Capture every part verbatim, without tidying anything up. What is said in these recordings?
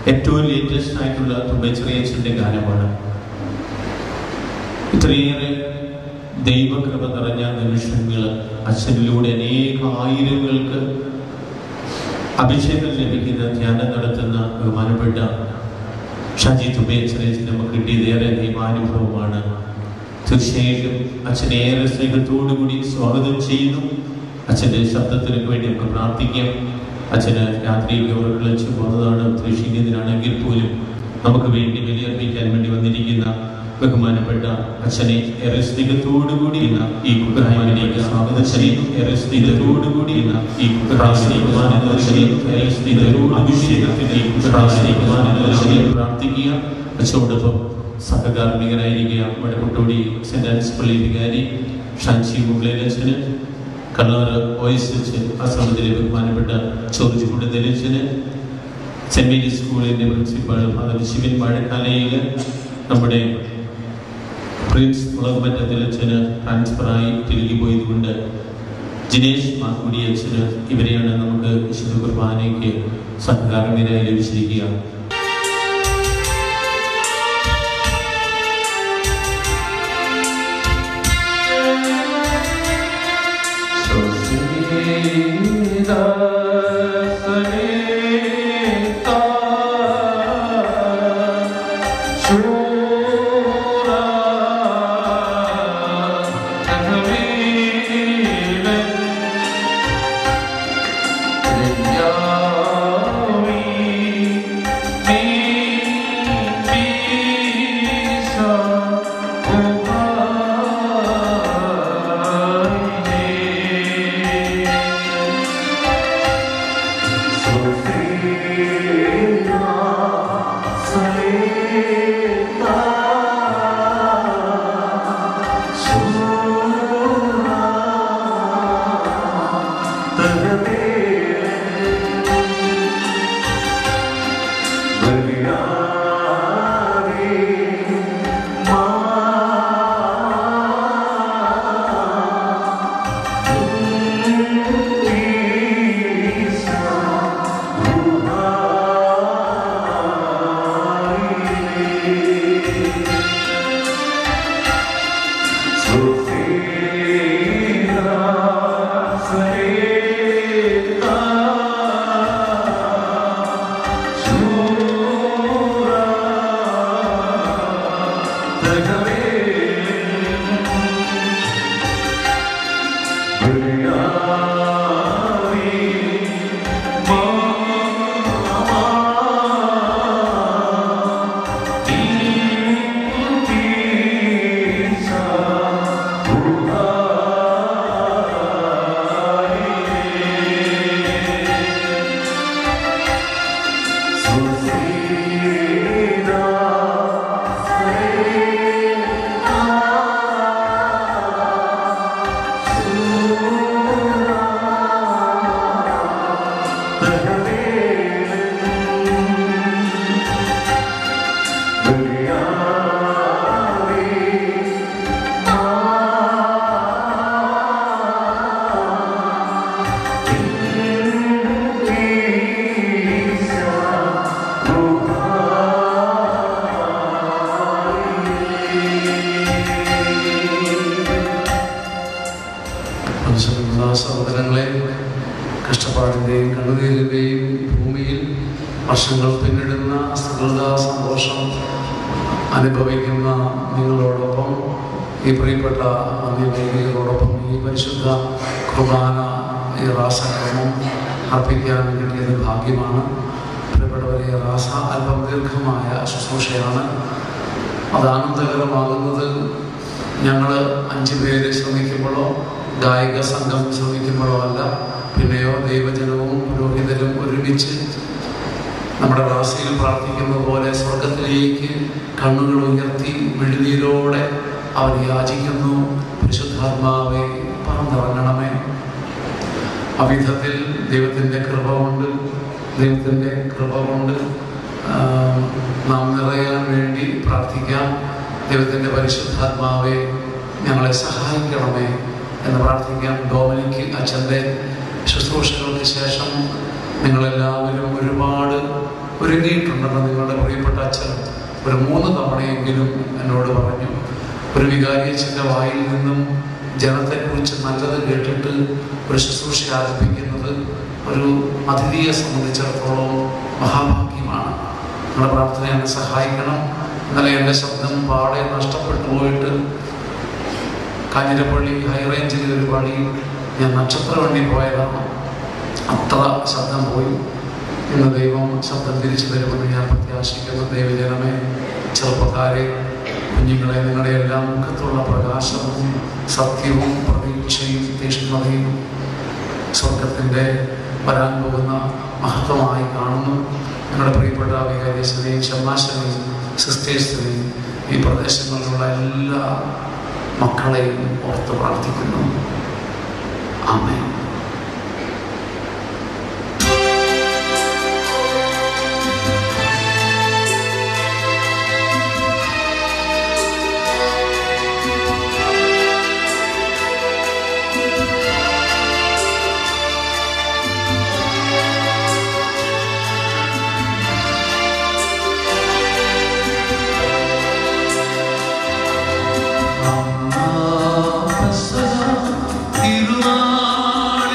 ഏറ്റവും ലേറ്റസ്റ്റ് ആയിട്ടുള്ള തുമ്പച്ചെറിയച്ചൻ്റെ ഗാനമാണ്. ഇത്രയേറെ ദൈവകൃപ നിറഞ്ഞ നിമിഷങ്ങൾ അച്ഛനിലൂടെ അനേക ആയിരങ്ങൾക്ക് അഭിഷേകം ലഭിക്കുന്ന ധ്യാനം നടത്തുന്ന ബഹുമാനപ്പെട്ട ഷാജി തുമ്പച്ചെറിയച്ചൻ നമുക്ക് കിട്ടിയതേറെ ദൈവാനുഭവമാണ്. തീർച്ചയായിട്ടും അച്ഛനെ ഏറെ സ്നേഹത്തോടുകൂടി സ്വാഗതം ചെയ്യുന്നു. അച്ഛൻ്റെ ശബ്ദത്തിനൊക്കെ വേണ്ടി നമുക്ക് പ്രാർത്ഥിക്കാം. അച്ഛന് രാത്രിയിൽ ഉറക്കളിച്ച് പോകുന്നതാണ് ക്ഷീണിതനാണെങ്കിൽ പോലും നമുക്ക് വേണ്ടി ബലിയർപ്പിക്കാൻ വേണ്ടി വന്നിരിക്കുന്ന ബഹുമാനപ്പെട്ട അച്ഛനെ ഏറെ സ്നേഹത്തോടുകൂടി ഈ കുടുംബത്തിലേക്ക് സ്വാഗതം ചെയ്യുന്നു. ഏറെ സ്നേഹത്തോടുകൂടി ഈ പ്രാർത്ഥിക്കുക. അച്ഛനോടൊപ്പം സഹകാർമ്മികനായിരിക്കുക വടക്കുട്ടോടി സെന്റ് ആൻസ് പള്ളി വികാരി ഷാൻസി മുകളേലച്ഛന്, കണ്ണൂർ വോയിസ് വെച്ച് ആശ്രമത്തിലെ ബഹുമാനപ്പെട്ട ജോർജ് കുടുതലച്ചന്, സെന്റ് മേരീസ് സ്കൂളിൻ്റെ പ്രിൻസിപ്പാൾ ഫാദർ ശിവൻ വാഴക്കാലയിൽ, നമ്മുടെ പ്രിൻസ് മുളകുമറ്റത്തിലച്ഛന് ട്രാൻസ്ഫറായി തിരികെ പോയതുകൊണ്ട് ജിനേഷ് മാക്കുടി അച്ഛന്, ഇവരെയാണ് നമുക്ക് വിശുദ്ധ കുർബാനയ്ക്ക് സഹകാർമ്മികരായി ലഭിച്ചിരിക്കുക. സഹോദരങ്ങളെ, കഷ്ടപ്പാടിൻ്റെയും കണ്ണുനീരിൻ്റെയും ഭൂമിയിൽ വർഷങ്ങൾ പിന്നിടുന്ന സകൃത സന്തോഷം അനുഭവിക്കുന്ന നിങ്ങളോടൊപ്പം ഈ പ്രിയപ്പെട്ട വന്യവൈദികരോടൊപ്പം ഈ പരിശുദ്ധ കുർബാന ഈ റാസക്രമം അർപ്പിക്കാൻ കിട്ടിയത് ഭാഗ്യമാണ്. പ്രിയപ്പെട്ടവരെ, റാസ അല്പം ദീർഘമായ ശുശ്രൂഷയാണ്. അത് ആനന്ദകരമാകുന്നത് ഞങ്ങൾ അഞ്ചു പേര് ശ്രമിക്കുമ്പോഴോ ഗായിക സംഘം ശ്രമിക്കുമ്പോഴോ അല്ല, പിന്നെയോ ദൈവജനവും പുരോഹിതരും ഒരുമിച്ച് നമ്മുടെ റാസയിൽ പ്രാർത്ഥിക്കുന്ന പോലെ സ്വർഗത്തിലേക്ക് കണ്ണുകൾ ഉയർത്തി മെഴുനീരോടെ അവർ യാചിക്കുന്നു, പരിശുദ്ധാത്മാവെ പറന്നിറങ്ങണമേ. അവിധത്തിൽ ദൈവത്തിൻ്റെ കൃപ കൊണ്ട് ദൈവത്തിൻ്റെ കൃപ കൊണ്ട് നാം നിറയാൻ വേണ്ടി പ്രാർത്ഥിക്കാം. ദൈവത്തിൻ്റെ പരിശുദ്ധാത്മാവെ ഞങ്ങളെ സഹായിക്കണമേ എന്ന് പ്രാർത്ഥിക്കാം. ഡോമിനിക്ക് അച്ഛൻ്റെ ശുശ്രൂഷകൾക്ക് ശേഷം നിങ്ങളെല്ലാവരും ഒരുപാട് ഒരുങ്ങിയിട്ടുണ്ടെന്ന് നിങ്ങളുടെ പ്രിയപ്പെട്ട അച്ഛൻ ഒരു മൂന്ന് തവണയെങ്കിലും എന്നോട് പറഞ്ഞു. ഒരു വികാരിയച്ഛൻ്റെ വായിൽ നിന്നും ജനത്തെക്കുറിച്ച് നല്ലത് കേട്ടിട്ട് ഒരു ശുശ്രൂഷ ആരംഭിക്കുന്നത് ഒരു അതിഥിയെ സംബന്ധിച്ചിടത്തോളം മഹാഭാഗ്യമാണ്. നിങ്ങളുടെ പ്രാർത്ഥന എന്നെ സഹായിക്കണം. ഇന്നലെ എൻ്റെ ശബ്ദം പാടെ നഷ്ടപ്പെട്ടു പോയിട്ട് കാഞ്ഞിരപ്പള്ളി ഹൈറേഞ്ചിലെ ഒരു പള്ളിയിൽ ഞാൻ നക്ഷത്രവണ്ടി പോയതാണ്. അത്ര ശബ്ദം പോയി. ഇന്ന് ദൈവം ശബ്ദം തിരിച്ചു തരുമെന്ന് ഞാൻ പ്രത്യാശിക്കുന്ന ദൈവജനമേ, ചെറുപ്പക്കാരെ, കുഞ്ഞുങ്ങളെ, നിങ്ങളുടെ എല്ലാം മുഖത്തുള്ള പ്രകാശവും സത്യവും പ്രതീക്ഷയും തീക്ഷ്ണതയും സ്വർഗത്തിൻ്റെ വരാൻ പോകുന്ന മഹത്വമായി കാണുന്നു. നിങ്ങളുടെ പ്രിയപ്പെട്ട വികാരിയച്ഛനെയും ഷമ്മാശനെയും സിസ്റ്റേഴ്സിനെയും ഈ പ്രദേശങ്ങളിലുള്ള എല്ലാ മക്കളെയും ഓർത്ത് പ്രാർത്ഥിക്കുന്നു. ആമേൻ. തിരുനാൾ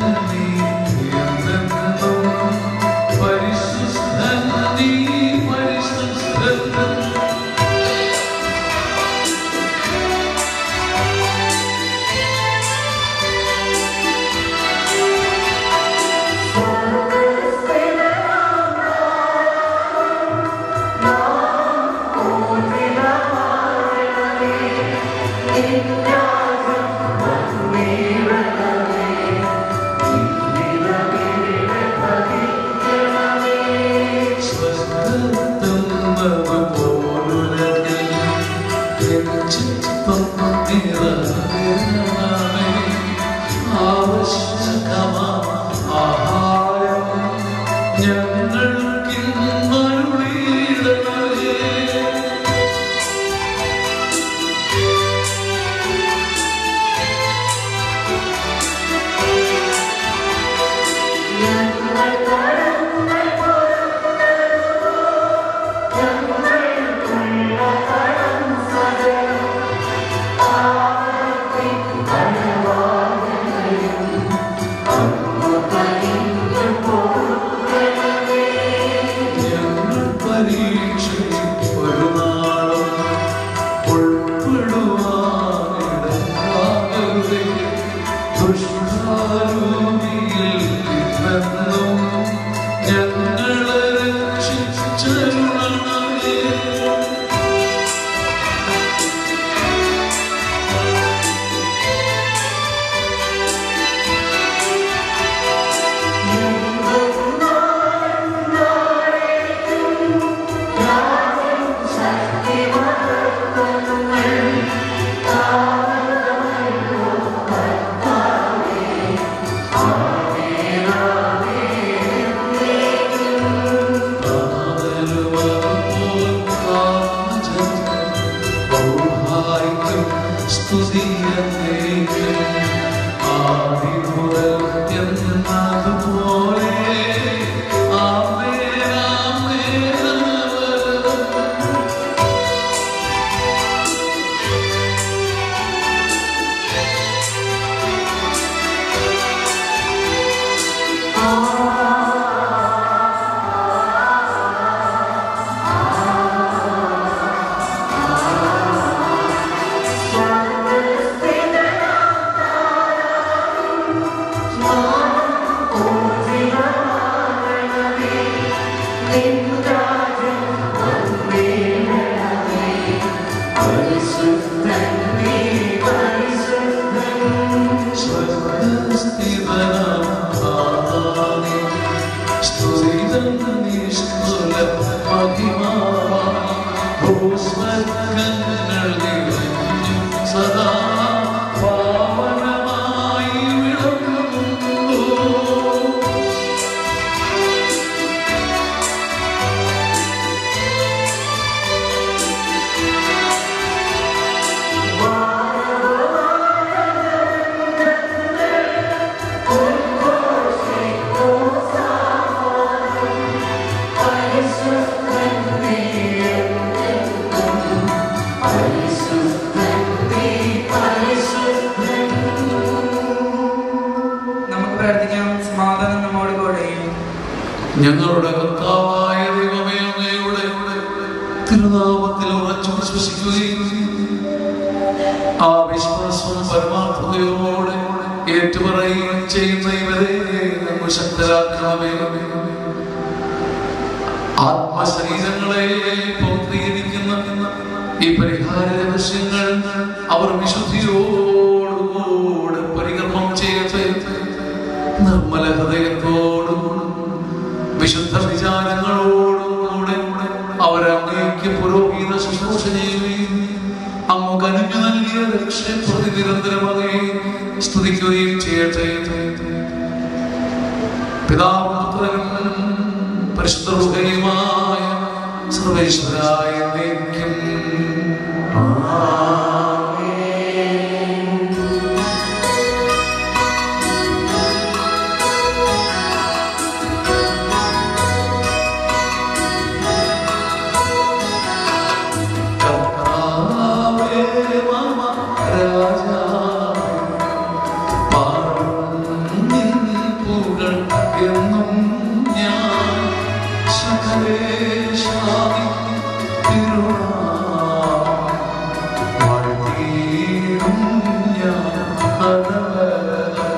ഞങ്ങളുടെ കർത്താവായ ദൈവമേ, അങ്ങയുടെ തിരുനാമത്തിൽ ഉറച്ചു വിശ്വസിക്കുകയും ആ വിശ്വാസം പരമാർത്ഥതയോടെ ഏറ്റുപറയുകയും ചെയ്യുന്ന ഇവരെ ഞങ്ങൾ ശക്തരാക്കണമേ. ആത്മശരീരങ്ങളെ പൗത്രീകരിക്കുന്ന ഈ പരിഹാര രഹസ്യങ്ങൾ അവർ വിശുദ്ധിയോടുകൂടെ പരികർമ്മം ചെയ്യട്ടെ. നിർമ്മല ഹൃദയത്തോടും വിശുദ്ധ വിചാരങ്ങളോടും കൂടെ അവരങ്ങേക്ക് പുരോഹിത ശുശ്രൂഷ ചെയ്യുകയും അങ്ങ് കനിഞ്ഞു നൽകിയ രക്ഷപ്രതി നിരന്തരമാകുകയും സ്തുതിക്കുകയും ചെയ്യട്ടെ. പിതാവും പുത്രനും പരിശുദ്ധ റൂഹയുമായ സർവേശ്വരായ എന്നേക്കും രാജ പാടും എന്നും ഞാൻ സകലേശായി തിരുനാമം വാഴ്ത്തിയിടും ഞാൻ അനവരതം.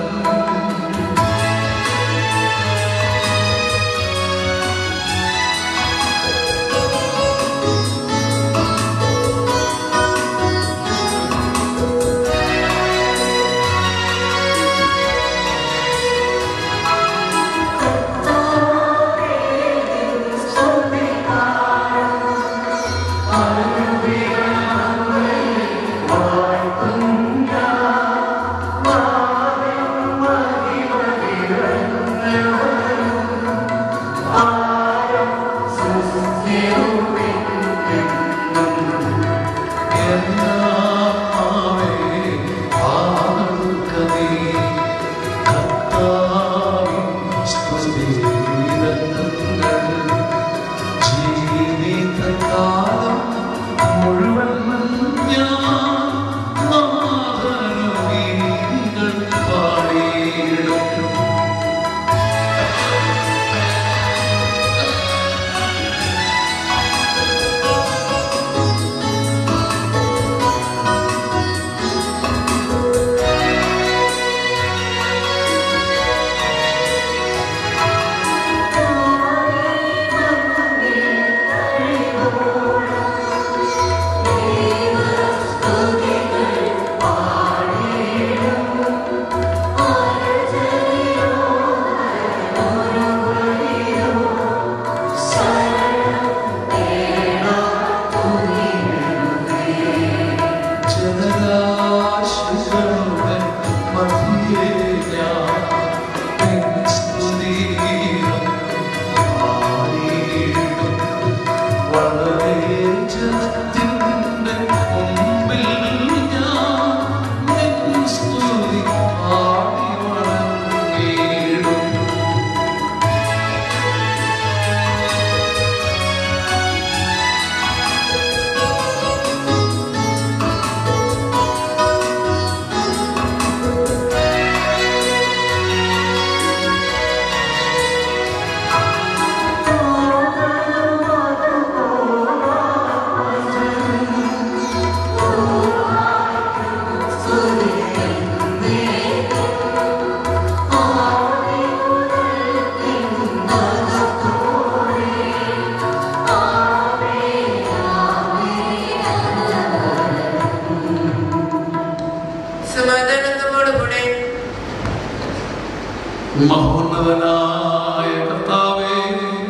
മഹോന്നതനായ കർത്താവേ,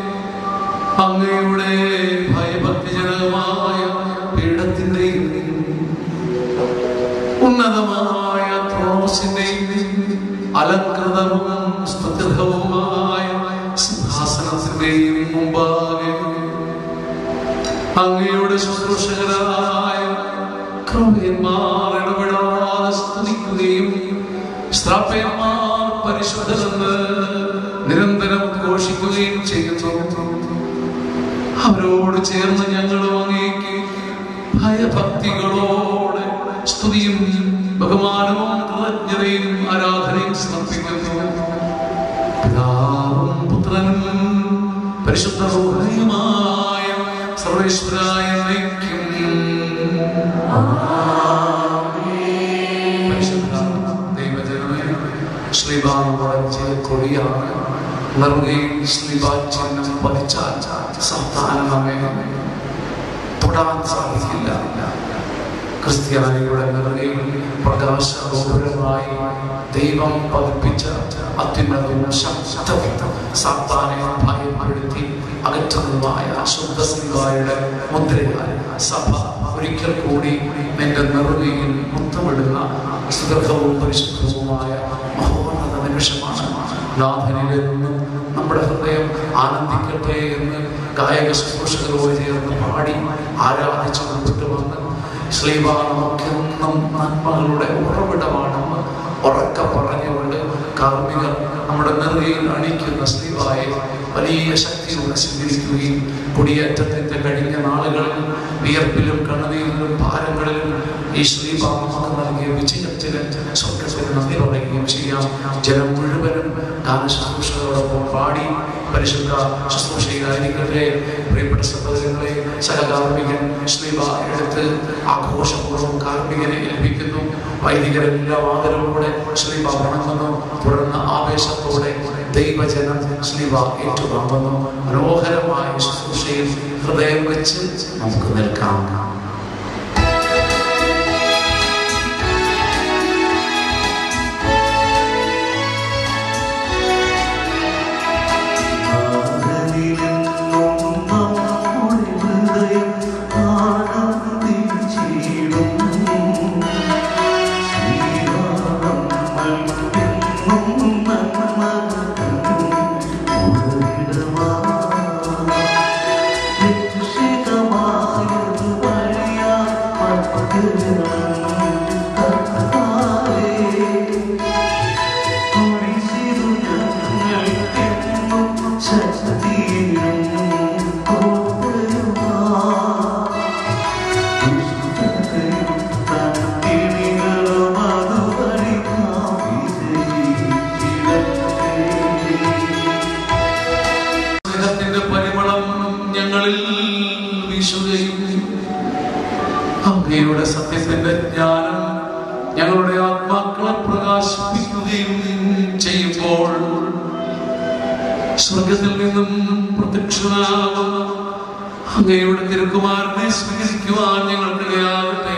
അങ്ങയുടെ ഭയഭക്തിജനകമായ പീഠത്തിന്റെയും ഉന്നതമായ ത്രോസിന്റെയും അലങ്കൃതവും സ്തുത്യർഹവുമായ സിംഹാസനത്തിന്റെയും മുമ്പാകെ അങ്ങയുടെ ശുശ്രൂഷകരായ ക്രൗര്യന്മാർ ഇടപെടാതെ സ്തുതിക്കുകയും ശ്രാപ്പയന്മാർ പരിശുദ്ധരെന്ന് നിരന്തരം ഘോഷിക്കുകയും ചെയ്യുന്നു. അവരോട് ചേർന്ന് ഞങ്ങളും അങ്ങേക്ക് ഭയഭക്തികളോടെ സ്തുതിയും ബഹുമാനവും കൃതജ്ഞതയും ആരാധനയും സമർപ്പിക്കുന്നു. പിതാവും പുത്രനും പരിശുദ്ധ റൂഹയുമായ സർവേശ്വരായ നയിക്കും. കൊടിയാണ് നെറുകയിൽ ശ്രീബാചിഹ്നം പതിച്ചാൽ സന്താനം നമ്മെ തൊടാൻ സാധിക്കില്ല. ക്രിസ്ത്യാനികളുടെ നെറുകയിൽ പ്രകാശഗോപുരമായി ദൈവം പതിപ്പിച്ച അത്യുന്നതവും ശക്തവും സാത്താനെ ഭയപ്പെടുത്തി അകറ്റുന്നതുമായ അശുദ്ധ സിംഹായുടെ മുദ്രയാൽ സഭ ഒരിക്കൽ കൂടി നിന്റെ നെറുകയിൽ മുത്തമിടുന്ന സുദീർഘവും പരിശുദ്ധവുമായ മഹോന്നത നിമിഷമാണ്. നാഥനിൽ നിന്ന് നമ്മുടെ ഹൃദയം ആനന്ദിക്കട്ടെ എന്ന് ഗായക ശുശ്രൂഷകരോട് ചേർന്ന് പാടി ആരാധിച്ചു മുമ്പോട്ട് വന്ന് ശ്ലീബാ നമുക്കെന്നും നന്മകളുടെ ഉറവിടമാണെന്ന് ഉറക്ക പറഞ്ഞുകൊണ്ട് കാർമികർ നമ്മുടെ നെറുകയിൽ അണിക്കുന്ന ശ്ലീബായെ വലിയ ശക്തിയോടെ സ്വീകരിക്കുകയും കൊടിയേറ്റത്തിന്റെ കഴിഞ്ഞ നാളുകളിൽ വിയർപ്പിലും കണ്ണുനീരിലും ഭാരങ്ങളിലും ഈ ശ്ലീബാ നമുക്ക് നൽകിയ വിജയത്തിന് സ്വർഗത്തിന് നന്ദി പറയുകയും ചെയ്യാം. ജനം മുഴുവനും ഗാനശുശ്രൂഷകളോട് ഞങ്ങളോടൊപ്പം പാടി പരിശുദ്ധ ശുശ്രൂഷയിലായിരിക്കട്ടെ. പ്രിയപ്പെട്ട സഹോദരങ്ങളെ, സഹകാർമ്മികൻ ശ്രീബ എടുത്ത് ആഘോഷപൂർവ്വം കാർമ്മികനെ ഏൽപ്പിക്കുന്നു. വൈദികരെല്ലാം ആദരവോടെ ശ്രീബ വണങ്ങുന്നു. തുടർന്ന് ആവേശത്തോടെ ദൈവജനം ശ്രീബ ഏറ്റുവാങ്ങുന്നു. മനോഹരമായ ശുശ്രൂഷയിൽ ഹൃദയം വെച്ച് നമുക്ക് നിൽക്കാം. അങ്ങയുടെ സത്യത്തിന്റെ ജ്ഞാനം ഞങ്ങളുടെ ആത്മാക്കളെ പ്രകാശിപ്പിക്കുകയും ചെയ്യുമ്പോൾ സ്വർഗത്തിൽ നിന്നും പ്രത്യക്ഷനാകുന്ന അങ്ങയുടെ തിരുക്കുമാരനെ സ്വീകരിക്കുവാൻ ഞങ്ങൾക്കിടയാകട്ടെ.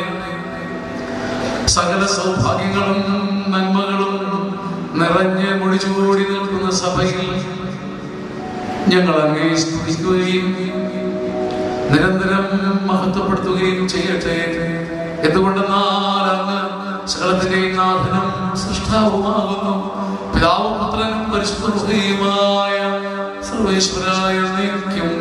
സകല സൗഭാഗ്യങ്ങളും നന്മകളും നിറഞ്ഞ് മുടിച്ചുകൂടി നിൽക്കുന്ന സഭയിൽ ഞങ്ങൾ അങ്ങയെ സ്തുതിക്കുകയും നിരന്തരം മഹത്വപ്പെടുത്തുകയും ചെയ്യട്ടെ. എന്തുകൊണ്ടെന്നാൽ അങ്ങ് സകലത്തിന്റെയും നാഥനും സൃഷ്ടാവുമാകുന്നു. പിതാവും പുത്രനും പരിശുദ്ധയുമായ സർവേശ്വരായ നയിക്കും.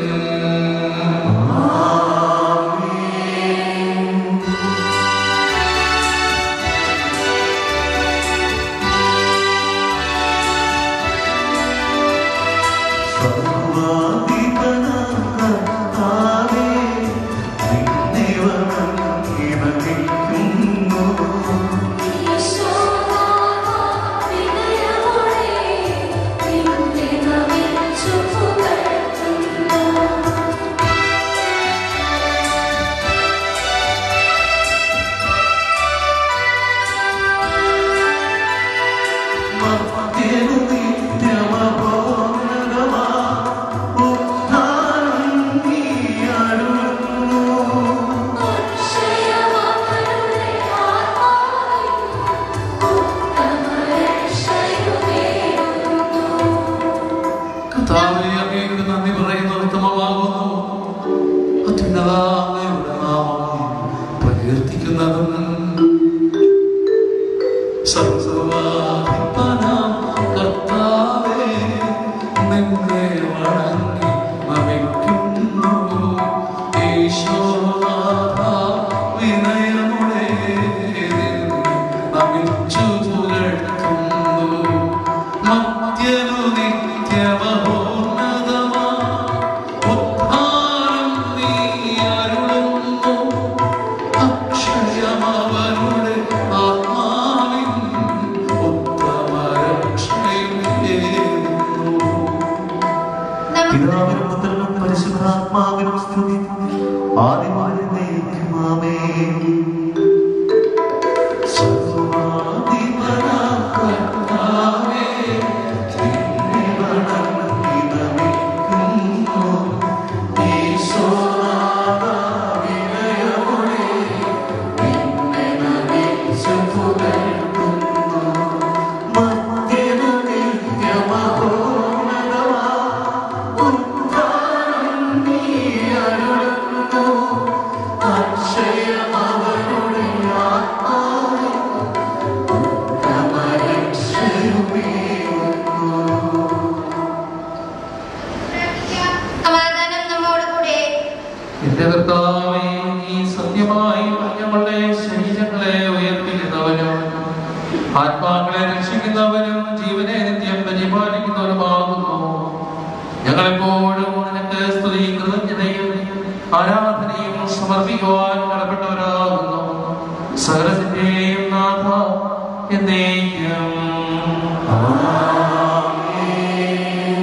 നന്ദി പറയുന്ന ഉത്തമമാകുന്നു. അത്യുന്നതങ്ങളുടെ നാമം പ്രകീർത്തിക്കുന്നതും സർവ്വസർവാധിപനാം കർത്താവേ, നിന്നെ വണങ്ങി നമിക്കുന്നു. ഈശോനാഥ വിനയമോടെ നിന്നെ നമിച്ചു പുകഴ്ത്തുന്നു. മധ്യനു നിത്യമഹോന്നതമാ ഉദ്ധാനം നീ അരുളുന്നു. അക്ഷയമവരുടെ ആത്മാവിൻ ഉത്തമ രക്ഷയും ഏകുന്നു. പിതാവിനും പുത്രനും പരിശുദ്ധാത്മാവിനും സ്തുതി. ആദിമുതൽ എന്നേക്കും ആമേൻ. സർവ്വാധിപനാം കർത്താവേ, നിന്നെ വണങ്ങി നമിക്കുന്നു. ഈശോനാഥ വിനയമോടെ നിന്നെ നമിച്ചു പുകഴ്ത്തുന്നു. മധ്യനു നിത്യമഹോന്നതമാ ഉദ്ധാനം നീ അരുളുന്നു. അക്ഷയമവരുടെ ആത്മാവിൻ ഉത്തമ രക്ഷയുമേകുന്നു. സമാധാനം നമ്മോടുകൂടെ. എന്റെ കർത്താവേ, നീ സത്യമായി ഞങ്ങളുടെ ശരീരങ്ങളെ ഉയർപ്പിക്കുന്നവനും ആത്മാക്കളെ രക്ഷിക്കുന്നവനും ജീവനെ നിത്യം പരിപാലിക്കുന്നവനുമാകുന്നു. ഞങ്ങളെപ്പോഴും നിനക്ക് സ്തുതിയും കൃതജ്ഞതയും ആരാധനയും സമർപ്പിക്കുവാൻ കടപ്പെട്ടവരാകുന്നു. സകലത്തിന്റെയും നാഥ എന്നേക്കും. ആമേൻ.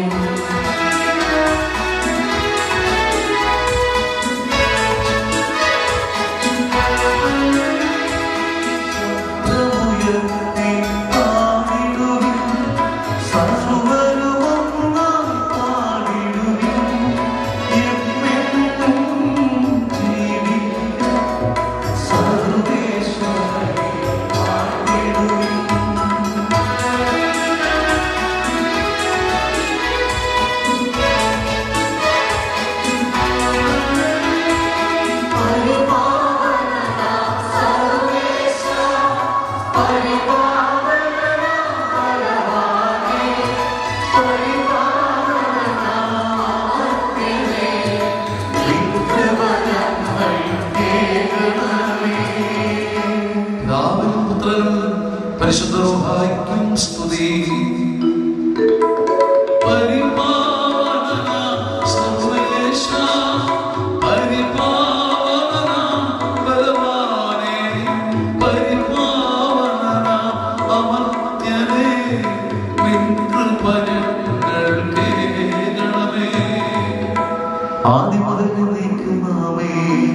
ആദ്യം മുതൽ എന്നേക്കും ആമേൻ.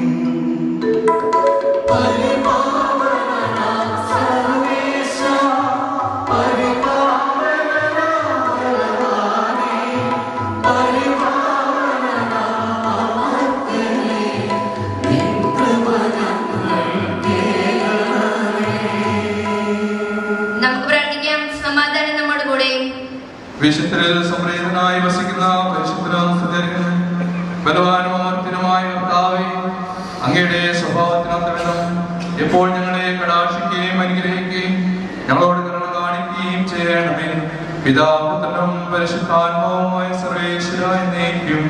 പരിപാവനനാം സർവേശ, പരിപാവനനാം ബലവാനേ, പരിപാവനനാം അമർത്യനേ, നിൻ കൃപ ഞങ്ങൾ കേൾക്കണമേ. നമുക്ക് പ്രാർത്ഥിക്കാം. സമാധാനം നമ്മുടെ കൂടെ. വിശുദ്ധരിൽ സംപ്രീതനായി വസിക്കുന്ന പരിശുദ്ധനാം സുന്ദരനും ബലവാനും അമർത്യനുമായ കർത്താവേ, അങ്ങയുടെ സ്വഭാവത്തിനൊത്തവിധം എപ്പോൾ ഞങ്ങളെ കടാക്ഷിക്കുകയും അനുഗ്രഹിക്കുകയും ഞങ്ങളോട് കരുണ കാണിക്കുകയും ചെയ്യണമേ. പിതാപുത്രനും പരിശുദ്ധാത്മാവുമായ സർവേശ്വര എന്നേക്കും.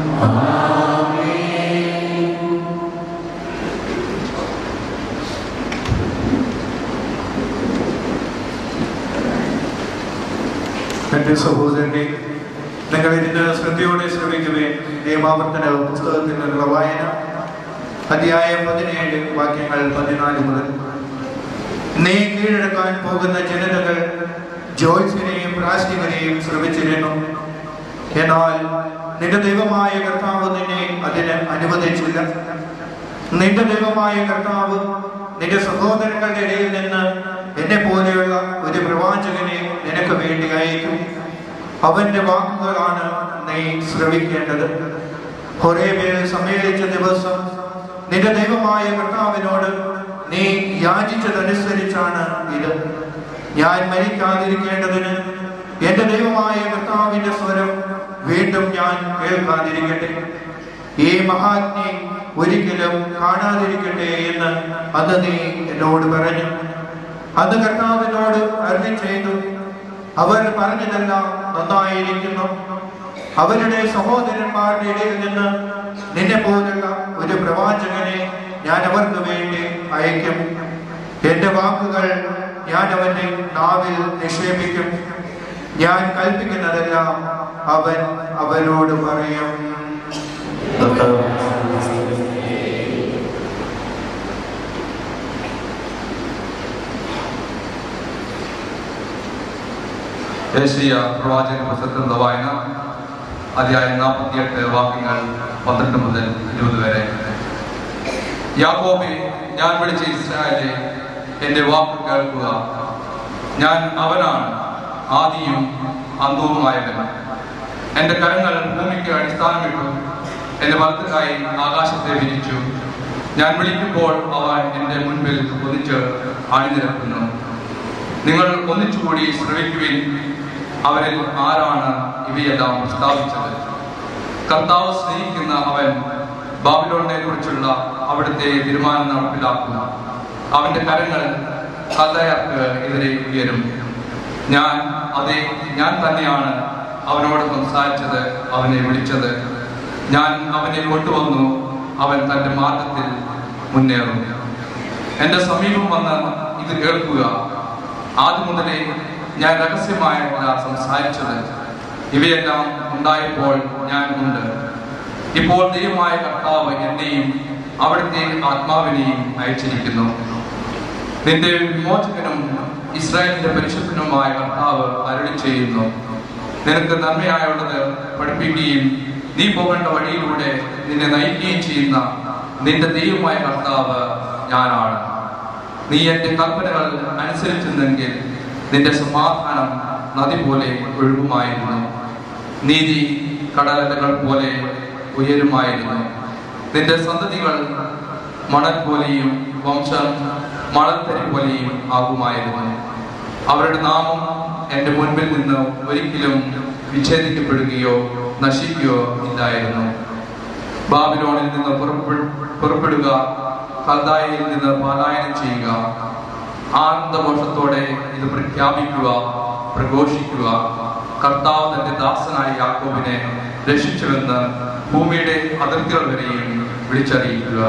എന്റെ സഹോദരനെ, നിങ്ങൾ ഇതിന് ശ്രദ്ധയോടെ ശ്രമിക്കുവേൻ. നിയമാവർത്തന പുസ്തകത്തിൽ നിന്നുള്ള വായന അധ്യായം പതിനേഴ് വാക്യങ്ങൾ പതിനാല് മുതൽ. നീ കീഴടക്കാൻ പോകുന്ന ജനതകൾ ജ്യോത്സ്യനെയും പ്രാശ്നികനെയും ശ്രമിച്ചിരുന്നു. എന്നാൽ നിന്റെ ദൈവമായ കർത്താവ് നിന്നെ അതിന് അനുവദിച്ചില്ല. നിന്റെ ദൈവമായ കർത്താവ് നിന്റെ സഹോദരങ്ങളുടെ ഇടയിൽ നിന്ന് എന്നെ പോലെയുള്ള ഒരു പ്രവാചകനെ നിനക്ക് വേണ്ടി അയക്കും. അവന്റെ വാക്കുകളാണ് നീ ശ്രവിക്കേണ്ടത്. ഹോരേബിൽ സമ്മേളിച്ച ദിവസം നിന്റെ ദൈവമായ കർത്താവിനോട് നീ യാചിച്ചതനുസരിച്ചാണ് ഇത്. ഞാൻ മരിക്കാതിരിക്കേണ്ടതിന് എന്റെ ദൈവമായ കർത്താവിന്റെ സ്വരം വീണ്ടും ഞാൻ കേൾക്കാതിരിക്കട്ടെ, ഈ മഹാജ്ഞ ഒരിക്കലും കാണാതിരിക്കട്ടെ എന്ന് അന്ന് നീ എന്നോട് പറഞ്ഞു. അന്ന് കർത്താവിനോട് അരുളി ചെയ്തു, അവർ പറഞ്ഞതെല്ലാം നന്നായിരിക്കുന്നു. അവരുടെ സഹോദരന്മാരുടെ ഇടയിൽ നിന്ന് നിന്നെ പോലുള്ള ഒരു പ്രവാചകനെ ഞാൻ അവർക്ക് വേണ്ടി അയക്കും. എന്റെ വാക്കുകൾ ഞാൻ അവന്റെ നാവിൽ നിക്ഷേപിക്കും. ഞാൻ കൽപ്പിക്കുന്നതെല്ലാം അവൻ അവരോട് പറയും. ദേശീയ പ്രവാചക പുസ്തകത്തിലുള്ള വായന അധ്യായം നാൽപ്പത്തിയെട്ട് വാക്യങ്ങൾ പന്ത്രണ്ട് മുതൽ ഇരുപത് വരെ. യാക്കോബേ, ഞാൻ വിളിച്ച ഇസ്രായേലേ, എന്റെ വാക്ക് കേൾക്കുക. ഞാൻ അവനാണ്, ആദിയും അന്തവുമായവൻ. എന്റെ കരങ്ങൾ ഭൂമിക്ക് അടിസ്ഥാനമിട്ടു, എന്റെ വലത്തുകായി ആകാശത്തെ വിരിച്ചു. ഞാൻ വിളിക്കുമ്പോൾ അവ എന്റെ മുൻപിൽ ഒന്നിച്ച് അണിനിരക്കുന്നു. നിങ്ങൾ ഒന്നിച്ചുകൂടി ശ്രവിക്കുവിൻ. അവരിൽ ആരാണ് ഇവയെല്ലാം പ്രസ്താവിച്ചത്? കർത്താവ് സ്നേഹിക്കുന്ന അവൻ ബാബിലോണിനെ കുറിച്ചുള്ള അവിടുത്തെ തീരുമാനം നടപ്പിലാക്കുന്നു. അവന്റെ കരങ്ങൾ കൽദയർക്ക് എതിരെ ഉയരും. ഞാൻ അതെ ഞാൻ തന്നെയാണ് അവനോട് സംസാരിച്ചത്, അവനെ വിളിച്ചത്. ഞാൻ അവനെ കൊണ്ടുവന്നു, അവൻ തന്റെ മാർഗത്തിൽ മുന്നേറും. എന്റെ സമീപം വന്ന് ഇത് കേൾക്കുക. ആദ്യം മുതലേ ഞാൻ രഹസ്യമായല്ല സംസാരിച്ചത്. ഇവയെല്ലാം ഉണ്ടായപ്പോൾ ഞാൻ ഉണ്ട്. ഇപ്പോൾ ദൈവമായ കർത്താവ് എന്നെയും അവിടുത്തെ ആത്മാവിനെയും അയച്ചിരിക്കുന്നു. നിന്റെ വിമോചകനും ഇസ്രായേലിന്റെ പരിശുദ്ധനുമായ കർത്താവ് അരുളി ചെയ്യുന്നു, നിനക്ക് നന്മയായുള്ളത് പഠിപ്പിക്കുകയും നീ പോകേണ്ട വഴിയിലൂടെ നിന്നെ നയിക്കുകയും ചെയ്യുന്ന നിന്റെ ദൈവമായ കർത്താവ് ഞാനാണ്. നീ എന്റെ കൽപ്പനകൾ അനുസരിച്ചിരുന്നെങ്കിൽ നിന്റെ സമാധാനം നദി പോലെ ഒഴുകുമായിരുന്നു, നീതി കടലകൾ പോലെ ഉയരുമായിരുന്നു. നിന്റെ സന്തതികൾ മണൽ പോലെയും വംശം മണൽത്തരി പോലെയും ആകുമായിരുന്നു. അവരുടെ നാമം എന്റെ മുൻപിൽ നിന്ന് ഒരിക്കലും വിച്ഛേദിക്കപ്പെടുകയോ നശിക്കുകയോ ഇല്ലായിരുന്നു. ബാബിലോണിൽ നിന്ന് പുറപ്പെടുക, കൽദായയിൽ നിന്ന് പലായനം ചെയ്യുക. ആനന്ദഘോഷത്തോടെ ഇത് പ്രഖ്യാപിക്കുക, പ്രഘോഷിക്കുക. കർത്താവ് തന്റെ ദാസനായ യാക്കോബിനെ രക്ഷിച്ചുവെന്ന് ഭൂമിയുടെ അതിർത്തികൾ വരെയും വിളിച്ചറിയിക്കുക.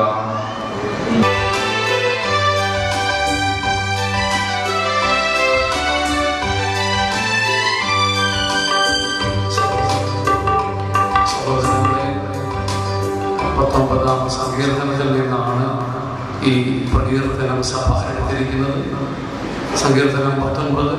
പത്തൊമ്പതാം സങ്കീർത്തനത്തിൽ നിന്നാണ് ഈ പ്രകീർത്തനം സഭ എടുത്തിരിക്കുന്നത്. സങ്കീർത്തനം പത്തൊൻപത്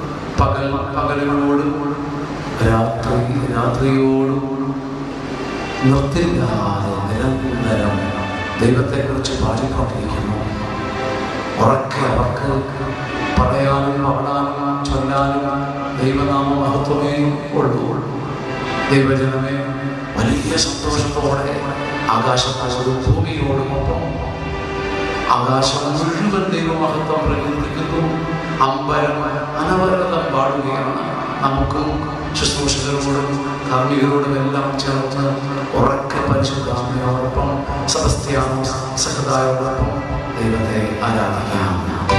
പകൽ പകലുകളോടും രാത്രി രാത്രിയോടും നിർത്തില്ലാതെ നിരന്തരം ദൈവത്തെക്കുറിച്ച് പാടിക്കൊണ്ടിരിക്കുന്നു. ഉറക്കെ അവർക്ക് പറയാനും പാടാനും ചൊല്ലാനും ദൈവനാമ മഹത്വമേ ഉള്ളൂ. ദൈവജനമേ, വലിയ സന്തോഷത്തോടെ ആകാശത്തോടും ഭൂമിയോടുമൊപ്പം ആകാശം മുഴുവൻ ദൈവമഹത്വം പ്രകീർത്തിക്കുന്നു. അമ്പരം അനവരതം പാടുകയാണ്. നമുക്കും ശുശ്രൂഷകരോടും കാർമ്മികരോടും എല്ലാം ചേർന്ന് ഉറക്കെ പരിശുദ്ധാത്മയോടൊപ്പം സെബസ്ത്യാനോസ് സഹദായോടൊപ്പം ദൈവത്തെ ആരാധിക്കാം.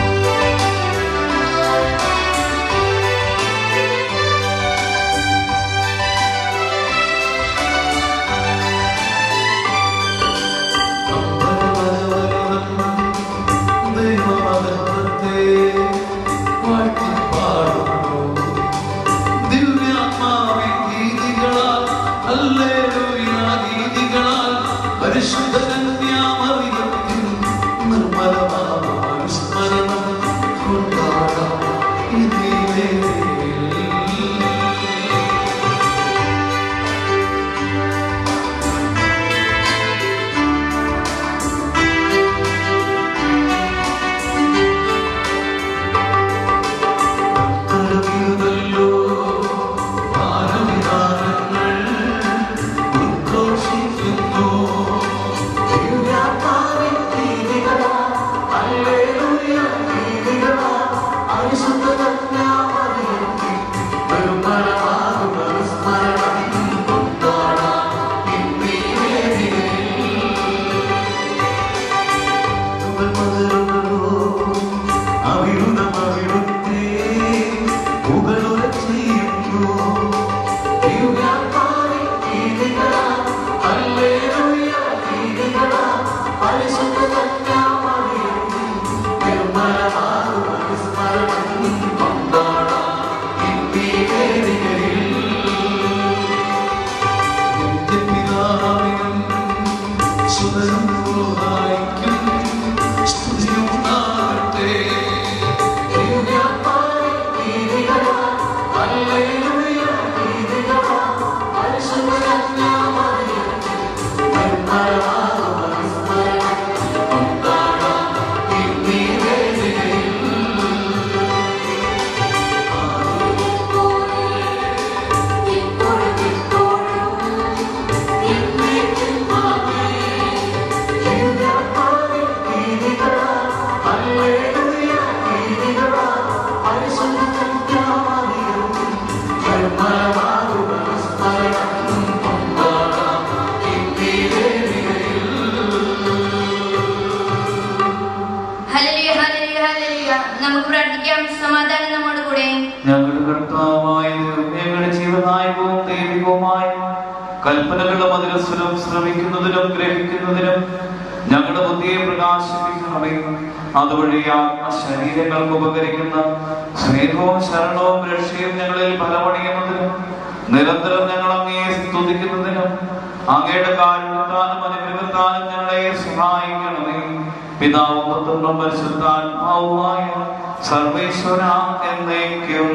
ഞങ്ങളുടെ കർത്താവായ ഞങ്ങളുടെ ജീവനായകവും ദൈവികവുമായ കൽപ്പനകളുടെ മധുരസ്വരം ശ്രമിക്കുന്നതിനും ഗ്രഹിക്കുന്നതിനും ഞങ്ങളുടെ ബുദ്ധിയെ പ്രകാശിപ്പിക്കണമേ. അതുവഴി ആത്മശരീരങ്ങൾക്ക് ഉപകരിക്കുന്ന സ്നേഹവും ശരണവും രക്ഷയും ഞങ്ങളിൽ ഫലമണിയുന്നതിനും നിരന്തരം ഞങ്ങൾ അങ്ങയെ സ്തുതിക്കുന്നതിനും അങ്ങയുടെ കാരുണ്യത്താലും അനുഗ്രഹത്താലും ഞങ്ങളെ സഹായിക്കണമേ. പിതാവും പുത്രനും പരിശുദ്ധാത്മാവുമായ സർവേശ്വര എന്നേക്കും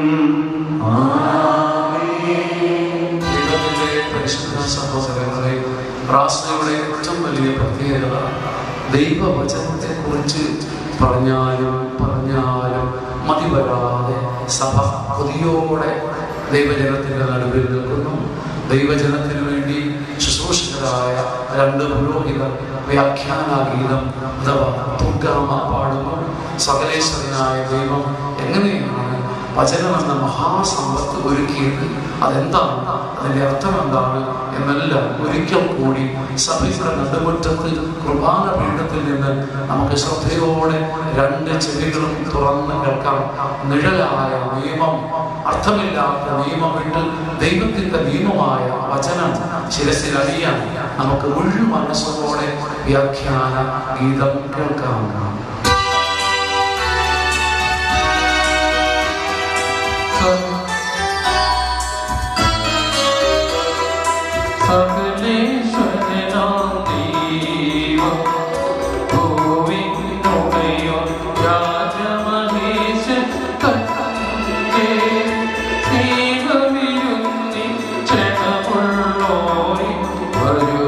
പരിശുദ്ധ സഹോദരങ്ങളെ, പ്രാർത്ഥനയുടെ ഏറ്റവും വലിയ പ്രത്യേകത ദൈവവചനത്തെ കുറിച്ച് പറഞ്ഞാലും പറഞ്ഞാലും മതി വരാതെ സഭ കൊതിയോടെ ദൈവജനത്തിന്റെ നടുവിൽ നിൽക്കുന്നു. ദൈവജനത്തിനു വേണ്ടി ശുശ്രൂഷകരായ രണ്ട് പുരോഹിതർ വ്യാഖ്യാനാഗീതം അഥവാ തുർഗാമ പാടുന്നു. സകലേശ്വരനായ ദൈവം എങ്ങനെയാണ് വചനമെന്ന മഹാസമ്പത്ത് ഒരുക്കിയത്, അതെന്താണ്, അതിൻ്റെ അർത്ഥം എന്താണ് എന്നെല്ലാം ഒരിക്കൽ കൂടി സഭയുടെ നടുമുറ്റത്ത് കുർബാന പീഠത്തിൽ നിന്ന് നമുക്ക് ശ്രദ്ധയോടെ രണ്ട് ചെവികളും തുറന്ന് കേൾക്കാം. നിഴലായ നിയമം, അർത്ഥമില്ലാത്ത നിയമം വിട്ട് ദൈവത്തിന്റെ നിയമമായ വചനം ശിരസിൽ അണിയാൻ നമുക്ക് മുഴുവൻ മനസ്സോടെ വ്യാഖ്യാന ഗീതം കേൾക്കാം. Hallelujah.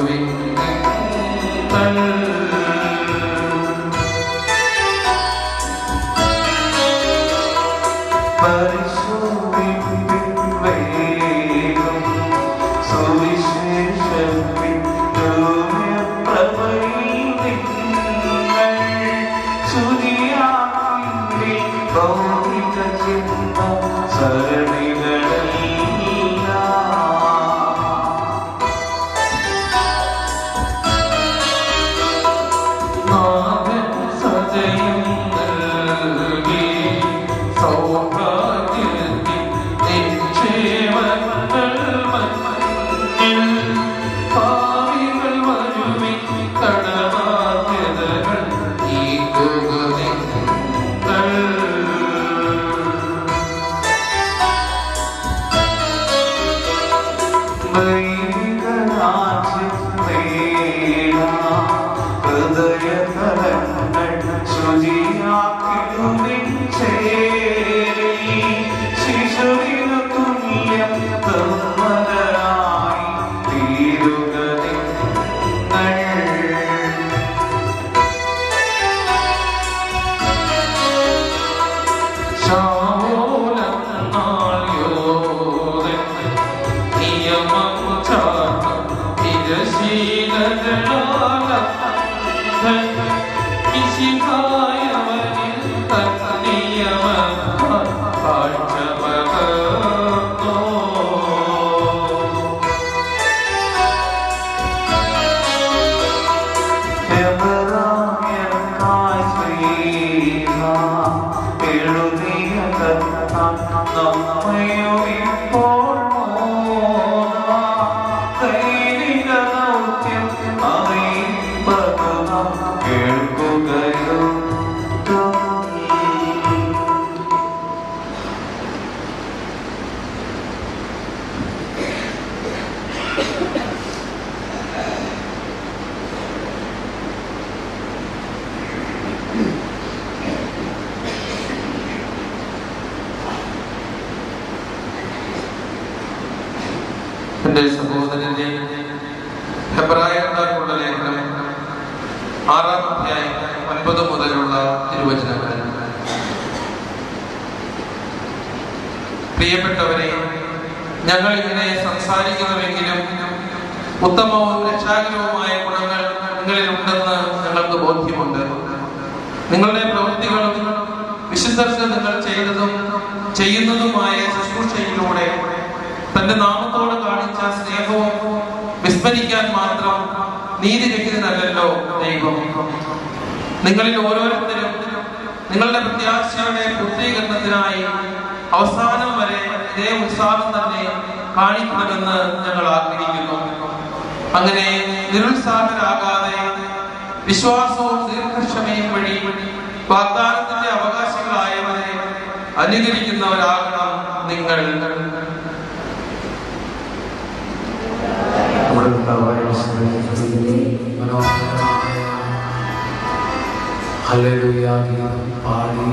എന്റെ സഹോദരന്റെ ഹെബ്രായർക്കുള്ള ലേഖനം ആറാം അധ്യായം ഒൻപത് മുതലുള്ള തിരുവചനങ്ങൾ. പ്രിയപ്പെട്ടവരെ, ഞങ്ങൾ ഇങ്ങനെ സംസാരിക്കുന്നുവെങ്കിലും ഉത്തമവും രക്ഷാകരവുമായ ഗുണങ്ങൾ നിങ്ങളിൽ ഉണ്ടെന്ന് ഞങ്ങൾക്ക് ബോധ്യമുണ്ട്. നിങ്ങളുടെ പ്രവൃത്തികളും വിശുദ്ധർക്ക് നിങ്ങൾ ചെയ്തതും ചെയ്യുന്നതുമായ ശുശ്രൂഷയിലൂടെ തന്റെ നാമത്തോട് കാണിച്ച സ്നേഹവും വിസ്മരിക്കാൻ മാത്രം നീതിരഹിതനല്ലല്ലോ ദൈവം. നിങ്ങളിൽ ഓരോരുത്തരും നിങ്ങളുടെ പ്രത്യാശയുടെ പൂർത്തീകരണത്തിനായി അവസാനം വരെ ഇതേ ഉത്സാഹം തന്നെ കാണിക്കണമെന്ന് ഞങ്ങൾ ആഗ്രഹിക്കുന്നു. അങ്ങനെ നിരുത്സാഹരാകാതെ വിശ്വാസവും ദീർഘക്ഷമയും വഴി വാഗ്ദാനത്തിന്റെ അവകാശികളായവരെ അനുകരിക്കുന്നവരാകണം നിങ്ങൾ. ഹല്ലേലൂയ ഗീതം പാടി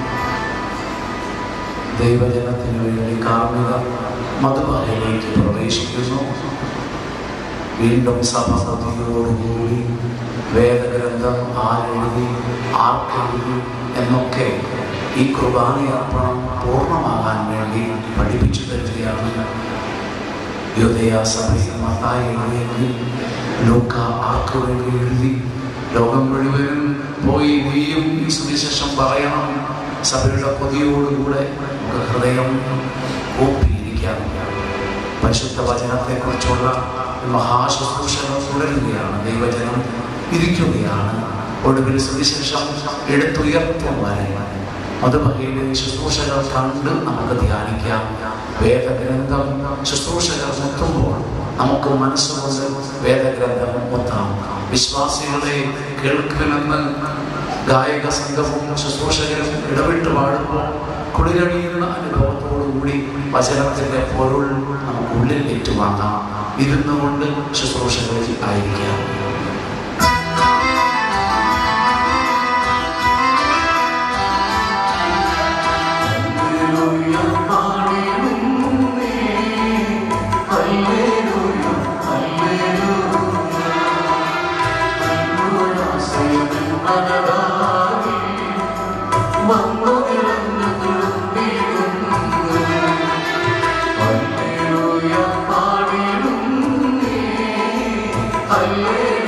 ദൈവജനത്തിന് വേണ്ടി കാർമിക മതബാഹയിലേക്ക് പ്രവേശിക്കുന്നു. വീണ്ടും സഭസതിയോടുകൂടി വേദഗ്രന്ഥം ആരെഴുതി ആർക്കെഴുതി എന്നൊക്കെ ഈ കുർബാനയർപ്പണം പൂർണ്ണമാകാൻ വേണ്ടി പഠിപ്പിച്ചു തരികയാണ്. യൂദയ സഭയിൽ മത്തായി എഴുതി, ലൂക്ക ആർക്ക് വേണ്ടി എഴുതി. ലോകം മുഴുവനും പോയി നീയും ഈ സുവിശേഷം പറയണം. സഭയുടെ കൊതിയോടുകൂടെ നമുക്ക് ഹൃദയം കൂപ്പിയിരിക്കാം. പരിശുദ്ധ വചനത്തെക്കുറിച്ചുള്ള മഹാശുശ്രൂഷകൾ തുടരുകയാണ്. ദൈവജനം ഇരിക്കുകയാണ്. ഒടുവിൽ സുവിശേഷം എടുത്തുയർത്തും വരെ മതബഹയിലെ ശുശ്രൂഷകൾ കണ്ട് നമുക്ക് ധ്യാനിക്കാം. വേദഗ്രന്ഥം ശുശ്രൂഷകൾ മുത്തുമ്പോൾ നമുക്ക് മനസ്സുകൊണ്ട് വേദഗ്രന്ഥം മുത്താം. വിശ്വാസികളെ കേൾക്കുമെന്ന് ഗായക സംഘവും ശുശ്രൂഷകരും ഇടവിട്ട് പാടുമ്പോൾ കുളിരണിയുന്ന അനുഭവത്തോടുകൂടി വചനത്തിന്റെ പൊരുൾ നമുക്ക് ഉള്ളിൽ ഏറ്റുവാങ്ങാം. ഇരുന്നു കൊണ്ട് ശുശ്രൂഷകളിൽ ആയിരിക്കാം. Hallelujah.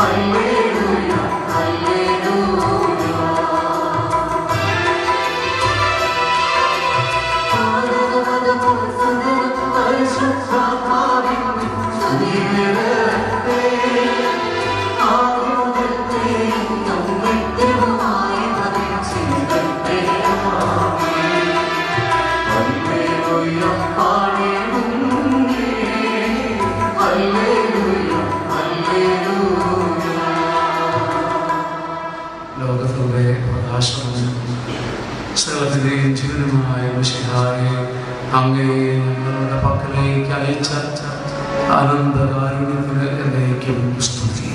സകലത്തിന്റെയും ജീവനുമായ മിശിഹായെ അങ്ങേ ഞങ്ങളുടെ പക്കലേക്ക് അയച്ച ആനന്ദകാരുണ്യത്തിന് എന്നേക്കും സ്തുതി.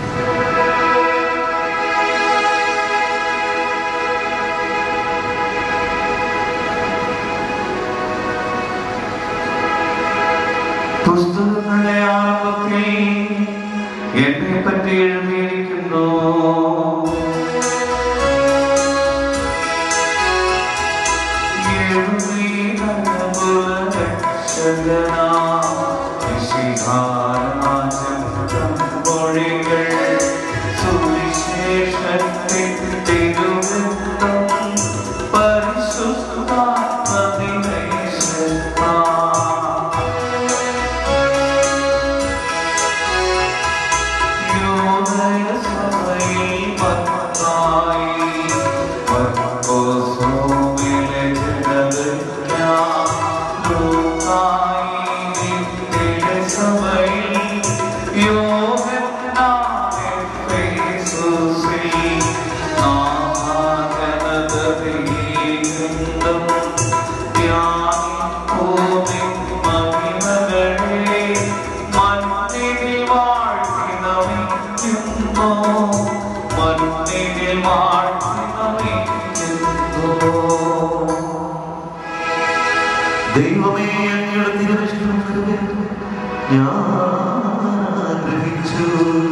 പുസ്തകങ്ങളുടെ ആരംഭത്തിൽ എന്നെ പറ്റി എഴുതിയിരിക്കുന്നു. മൊഴികൾ സുവിശേഷത്തിൽ തിരുവൃത്തം ദൈവമേ, അങ്ങയുടെ തിരുവിഷ്ടം ഞാൻ ആഗ്രഹിച്ചു.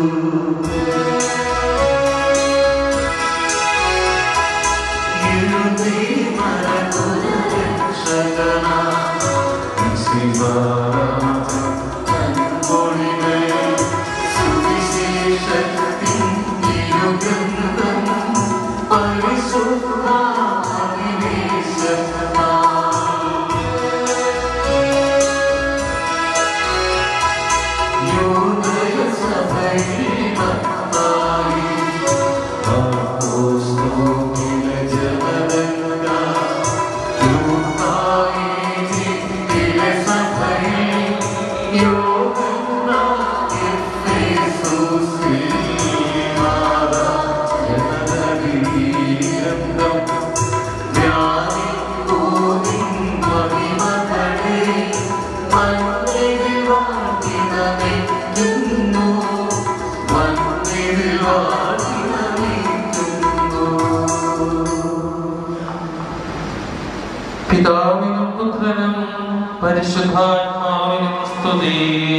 പിതാവിനും പുത്രനും പരിശുദ്ധാത്മാവിനും സ്തുതി.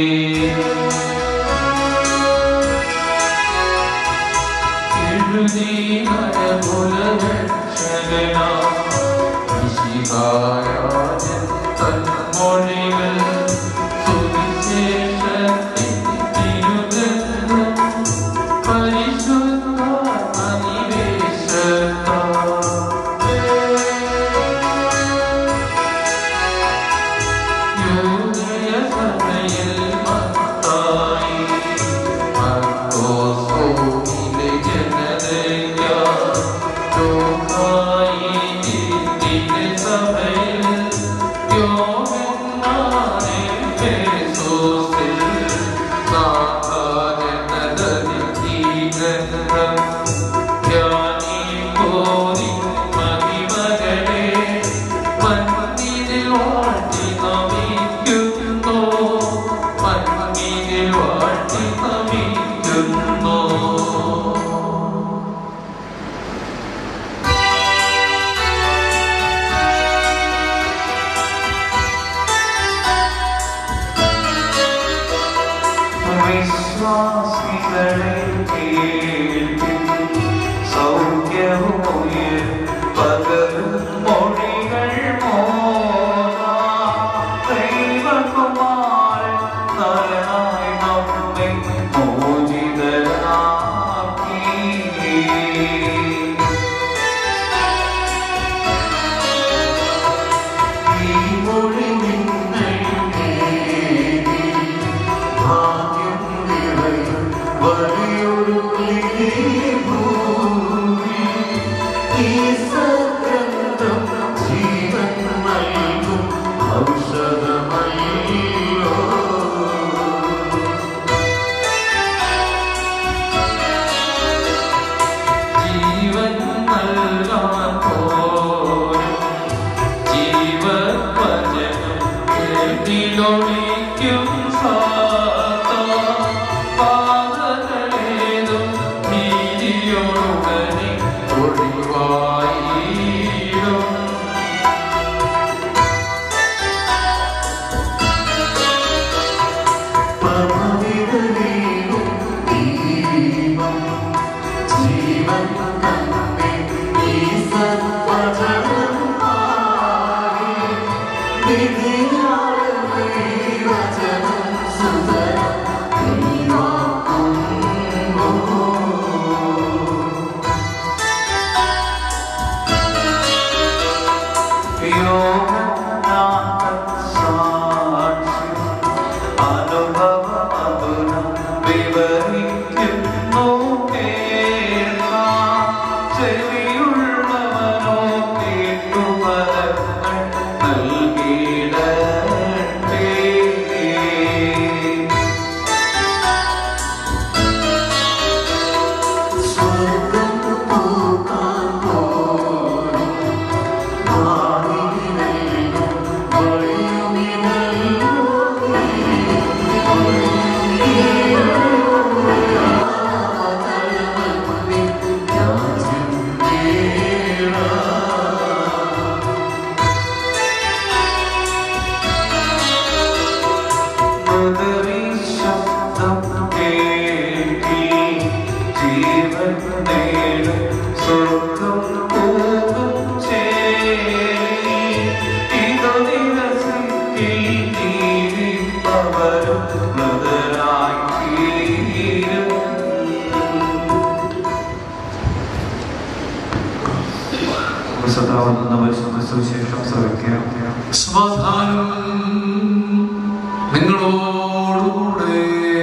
മൊഴികൾ സുവിശേഷത്തിൽ തിരുവൃത്തം പരിശുദ്ധ വിശ്വാസികളെ സൗഖ്യവുമൊരു പകരും മൊഴികൾ ദൈവകുമാരൻ നരനായി നമ്മെ മോചിതനായി വിലൊളിക്കും പാതകളേതും നീതിയോടുടനെ ഒഴിവായിടും. സമാധാനം നിങ്ങളോടുകൂടെ.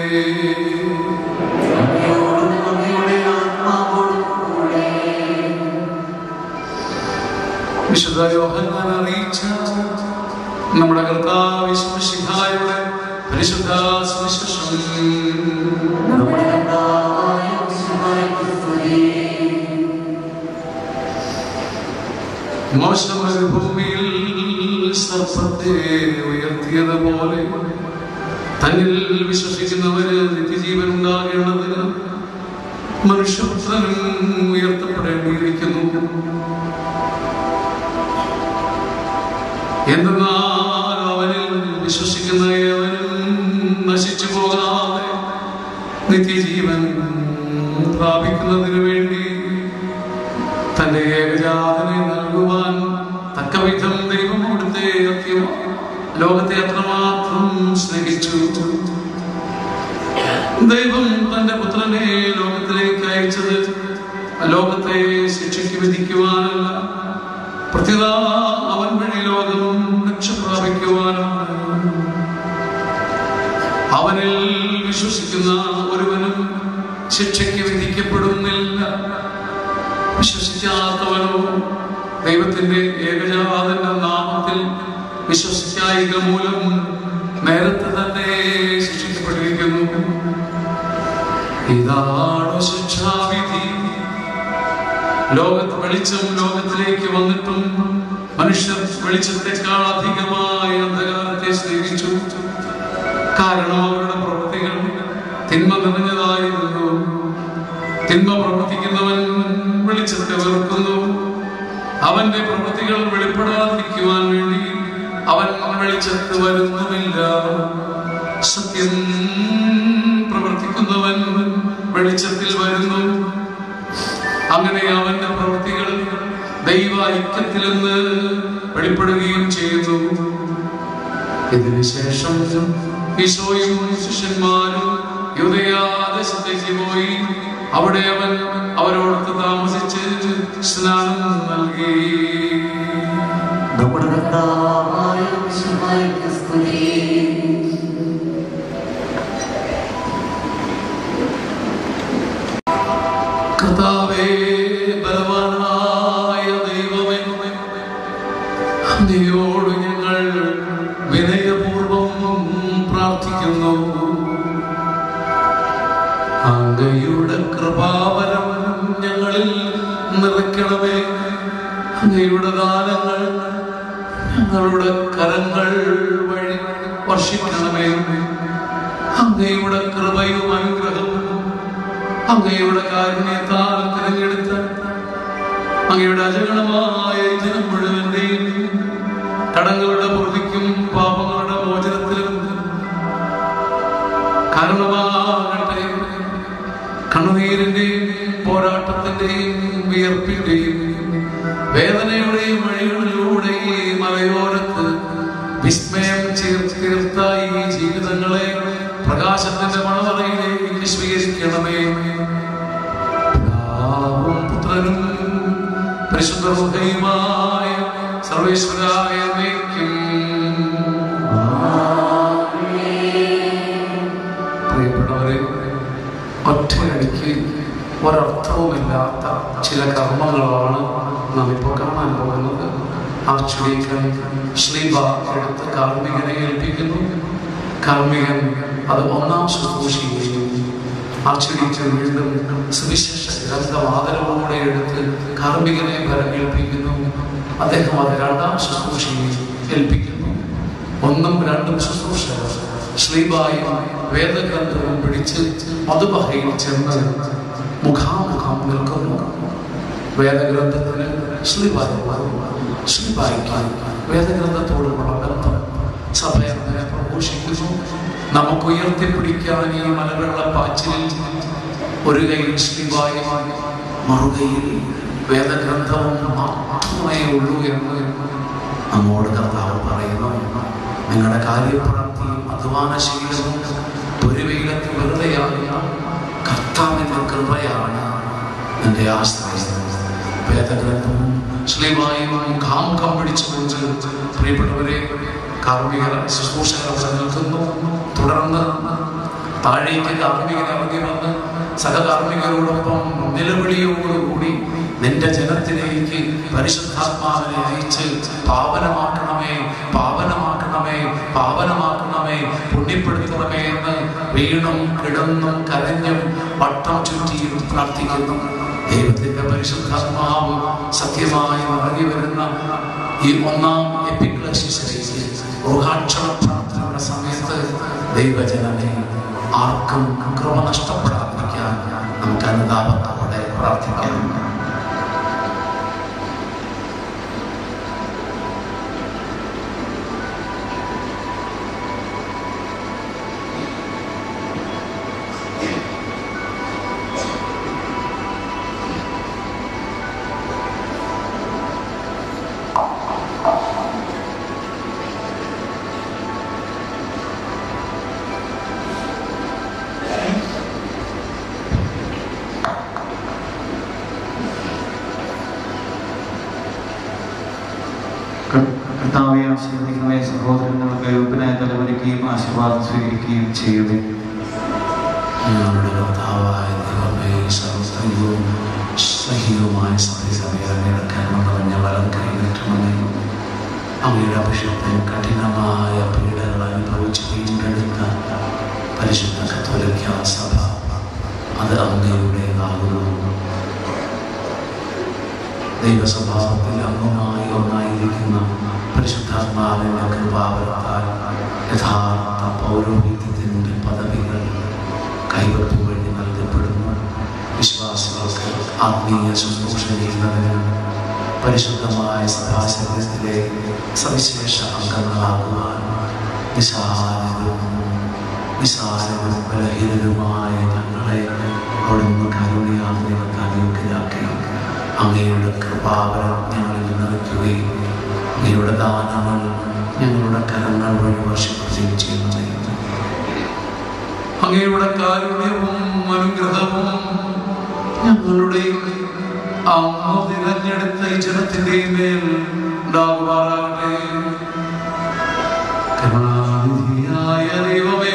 വിശുദ്ധ യോഹന്നാൻ അറിയിച്ച നമ്മുടെ കർത്താവ് യേശുമിശിഹായുടെ പരിശുദ്ധ സുവിശേഷം. മോശ മരുഭൂമിയിൽ സർപ്പത്തെ ഉയർത്തിയതുപോലെ തന്നിൽ വിശ്വസിക്കുന്നവര് നിത്യജീവൻ ഉണ്ടാകേണ്ടതിന് മനുഷ്യപുത്രനും ഉയർത്തപ്പെടേണ്ടിയിരിക്കുന്നു. എന്തെന്നാൽ അവനിൽ വിശ്വസിക്കുന്ന ഏവനും നശിച്ചു പോകാതെ നിത്യജീവൻ പ്രാപിക്കുന്നതിനു വേണ്ടി തന്റെ ഏകജാതനെ നൽകുവാൻ തക്കവിധം ദൈവം അവിടുത്തെ ലോകത്തെ അത്രമാത്രം സ്നേഹിച്ചു. ദൈവം തന്റെ പുത്രനെ ലോകത്തിലേക്ക് അയച്ചത് ലോകത്തെ ശിക്ഷയ്ക്ക് വിധിക്കുവാനല്ല, പ്രത്യുത അവൻ വഴി ലോകം രക്ഷ പ്രാപിക്കുവാനാണ്. അവനിൽ വിശ്വസിക്കുന്ന ഒരുവനും ശിക്ഷയ്ക്ക് വിധിക്കപ്പെടുന്നില്ല. വിശ്വസിക്കാത്തവനോ ദൈവത്തിന്റെ ഏകജാതന്റെ നാമത്തിൽ വിശ്വസിക്കായിക മൂലം നേരത്തെ തന്നെ ശിക്ഷിക്കപ്പെട്ടിരിക്കുന്നു. ഇതാണ് ശിക്ഷാവിധി. ലോകത്ത് വെളിച്ചം ലോകത്തിലേക്ക് വന്നിട്ടും മനുഷ്യർ വെളിച്ചത്തെക്കാൾ അധികമായി അന്ധകാരത്തെ സ്നേഹിച്ചു. കാരണം അവരുടെ പ്രവൃത്തികൾ തിന്മ നിറഞ്ഞതായിരുന്നു. തിന്മ പ്രവർത്തിക്കുന്നവൻ വെളിച്ചത്തെ വെറുക്കുന്നു. അവന്റെ പ്രവൃത്തികൾ വെളിപ്പെടാതിരിക്കുവാൻ വേണ്ടി അവൻ വെളിച്ചത്ത് വരുന്നുമില്ല. സത്യം പ്രവർത്തിക്കുന്നവൻ വെളിച്ചത്തിൽ വരുന്നു. അങ്ങനെ അവന്റെ പ്രവൃത്തികൾ ദൈവ ഐക്യത്തിലെന്ന് വെളിപ്പെടുകയും ചെയ്യുന്നു. ഇതിനുശേഷം ഈശോയും ശിഷ്യന്മാരും യൂദയാദേശത്തേക്ക് പോയി അവിടെ അവൻ അവരോടൊത്ത് താമസിച്ച് സ്നാനം നൽകി. കർത്താവേ, ബലവാനായ ദൈവമേ, അങ്ങയോട് ഞങ്ങൾ വിനയപൂർവം പ്രാർത്ഥിക്കുന്നു. അങ്ങയുടെ കൃപാവരം ഞങ്ങളിൽ നിറയ്ക്കണമേ. അങ്ങയുടെ ദാനങ്ങൾ ഞങ്ങളുടെ കരങ്ങൾ വഴി വർഷിക്കണമേ. അങ്ങയുടെ കൃപയും അനുഗ്രഹവും അങ്ങയുടെ കാരുണ്യത്താൽ തിരഞ്ഞെടുത്ത അങ്ങയുടെ അജഗണമായ ജനം മുഴുവന്റെയും കടങ്ങളുടെ പൊറുതിക്കും പാപങ്ങളുടെ മോചനത്തിലും കാരണമാകട്ടെ. കണ്ണുനീരിന്റെയും പോരാട്ടത്തിന്റെയും വിയർപ്പിന്റെയും വേദനയുടെയും വഴികളിലൂടെ ഈ മലയോരത്ത് വിസ്മയം ചേർത്ത ഈ ജീവിതങ്ങളെ പ്രകാശത്തിന്റെ മണവറയിലേക്ക് സ്വീകരിക്കണമേ. പിതാവും പുത്രനും പരിശുദ്ധ റൂഹയുമായ സർവേശ്വരായ എന്നേക്കും. പ്രിയപ്പെട്ടവരെ, ഒറ്റയടിക്ക് ഒരർത്ഥവുമില്ലാത്ത ചില കർമ്മങ്ങളാണ് നാം ഇപ്പോൾ കാണാൻ പോകുന്നത്. ആർച്ചുഡീക്കൻ ശ്ലീബ എടുത്ത് കാർമ്മികനെ ഏൽപ്പിക്കുന്നു. കാർമ്മികൻ അത് ഒന്നാം ശുശ്രൂഷയും ആർച്ചുഡീക്കൻ വീണ്ടും സുവിശേഷ ഗ്രന്ഥം ആദരവോടെ എടുത്ത് കാർമ്മികനെ ഭരമേൽപ്പിക്കുന്നു. അദ്ദേഹം അത് രണ്ടാം ശുശ്രൂഷയും ഏൽപ്പിക്കുന്നു. ഒന്നും രണ്ടും ശുശ്രൂഷ ശ്ലീബായും വേദഗ്രന്ഥവും പിടിച്ച് മധുബഹയിൽ ചെന്ന് മുഖാമുഖം നിൽക്കുന്നു. വേദഗ്രന്ഥത്തിന് ശ്ലീബായി ശ്ലീബായിക്കാൻ വേദഗ്രന്ഥത്തോടുള്ള ബന്ധം സഭയെ പ്രഘോഷിക്കുന്നു. നമുക്ക് ഉയർത്തിപ്പിടിക്കാൻ ഈ മലവെള്ളപ്പാച്ചിലിൽ ഒരു കൈയിൽ ശ്ലീബായും മറുകയിൽ വേദഗ്രന്ഥവും മാത്രമേ ഉള്ളൂ എന്ന് നമ്മോട് കർത്താവ് പറയുന്നു. നിങ്ങളുടെ കാര്യപ്രാപ്തിയും അധ്വാനശീലവും ഒരു വെയിലത്ത് വെറുതെയാകുന്ന കർത്താവിന്റെ കൃപയാണ് എന്റെ ആശ്രയം. വേദഗ്രന്ഥവും ശ്ലീബായും മുഖാമുഖം പിടിച്ചുകൊണ്ട് പ്രിയപ്പെട്ടവരെ കാർമ്മികർ ശുശ്രൂഷകൾ നിൽക്കുന്നു. തുടർന്ന് താഴേക്ക് കാർമ്മികർ ഇറങ്ങി വന്ന് സഹകാർമ്മികരോടൊപ്പം നിലവിളിയോടുകൂടി നിന്റെ ജനത്തിലേക്ക് പരിശുദ്ധാത്മാവിനെ അയച്ച് പാവനമാക്കണമേ, പാവനമാക്കണമേ, പാവനമാക്കണമേ, പുണ്യപ്പെടുത്തണമേ എന്ന് വീണും കിടന്നും കരഞ്ഞും വട്ടം ചുറ്റിയും പ്രാർത്ഥിക്കുന്നു. ദൈവത്തിന്റെ പരിശുദ്ധാത്മാവ് സത്യമായി ഇറങ്ങി വരുന്ന ഈ ഒന്നാം എപ്പിക്ലസിസിലേക്ക് ഊഹാക്ഷണ പ്രാർത്ഥനയുടെ സമയത്ത് ദൈവജനനെ ആർക്കും കൃപ നഷ്ടപ്പെടാതിരിക്കാൻ നമുക്ക് അനുതാപത്തോടെ പ്രാർത്ഥിക്കാം. കർത്താവെ ആശീർവദിക്കണമേ. സഹോദരങ്ങൾക്ക് യോഗ്യനായ തലമുറയ്ക്കുകയും ആശീർവാദം സ്വീകരിക്കുകയും ചെയ്യുക. ഞങ്ങളുടെ കർത്താവായ ദൈവമേ, സർവ്വസ്തുതവും സഹിതവുമായ സഭയെ വലം കൈകറ്റണമേ. അങ്ങയുടെ അഭിഷേകത്തിൽ കഠിനമായ പീഡകൾ അനുഭവിച്ച് വീണ്ടെടുത്ത പരിശുദ്ധ കത്തോലിക്ക സഭ അത് അങ്ങയുടേതാകുന്നു. ദൈവസ്വഭാവത്തിൽ അംഗമായി ഒന്നായിരിക്കുന്ന പരിശുദ്ധാത്മാവിന്റെ കൃപാവരത്താൽ യഥാർത്ഥ പൗരോഹിത്യത്തിന്റെ പദവികൾ കൈവപ്പ് വഴി നൽകപ്പെടുന്നു. വിശ്വാസികൾക്ക് ആത്മീയ ശുശ്രൂഷ ചെയ്യുന്നതിന് പരിശുദ്ധമായ സഭാശരീരത്തിലെ സവിശേഷ അംഗങ്ങളാകുവാൻ നിസാരവും നിസാരവും ബലഹീനരുമായ ഞങ്ങളെ അവിടുന്ന് കരുണയാർന്നവർക്ക് യോഗ്യരാക്കി അങ്ങയുടെ കൃപാവരം ഞങ്ങളിൽ നിറയ്ക്കുകയും അങ്ങയുടെ ദാനങ്ങൾ ഞങ്ങളുടെ കരങ്ങൾ വഴി വർഷിക്കുകയും ചെയ്യുന്നു. അങ്ങയുടെ കാരുണ്യവും അനുഗ്രഹവും ഞങ്ങളുടെ അങ്ങ് തിരഞ്ഞെടുത്ത ഈ ജനത്തിന്റെ മേൽ ഉണ്ടാകുമാറാകട്ടെ. കരുണാനിധിയായ ദൈവമേ,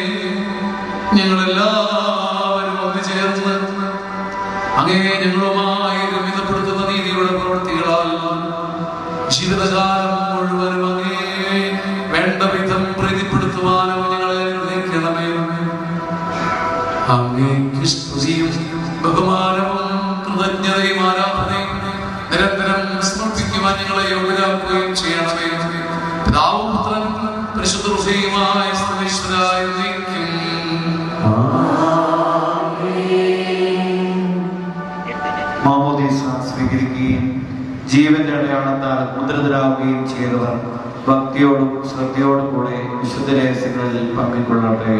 ഞങ്ങളെല്ലാവരും ഒന്ന് ചേർന്ന് അങ്ങേ ഞങ്ങളുമായി രമ്യതപ്പെടുത്തുന്ന നീതിയുടെ പ്രവൃത്തികളാൽ ജീവിതകാലം മുഴുവനും അങ്ങേ വേണ്ട വിധം പ്രീതിപ്പെടുത്തുവാനും ഞങ്ങളെ നിർദ്ദേശിക്കണമേ. അങ്ങേക്ക് സ്തുതിയും ബഹുമാനവും കൃതജ്ഞതയും ആരാധനയും നിരന്തരം സമർപ്പിക്കുവാൻ ഞങ്ങളെ യോഗ്യരാക്കുകയും ചെയ്യണമേ. പിതാവും പുത്രനും പരിശുദ്ധ റൂഹയുമായ മാമോദീസ സ്വീകരിക്കുകയും ജീവന്റെ അടയാളത്താൽ മുദ്രിതരാകുകയും ചെയ്തവർ ഭക്തിയോടും ശ്രദ്ധയോടും കൂടെ വിശുദ്ധ രഹസ്യങ്ങളിൽ പങ്കുകൊള്ളട്ടെ.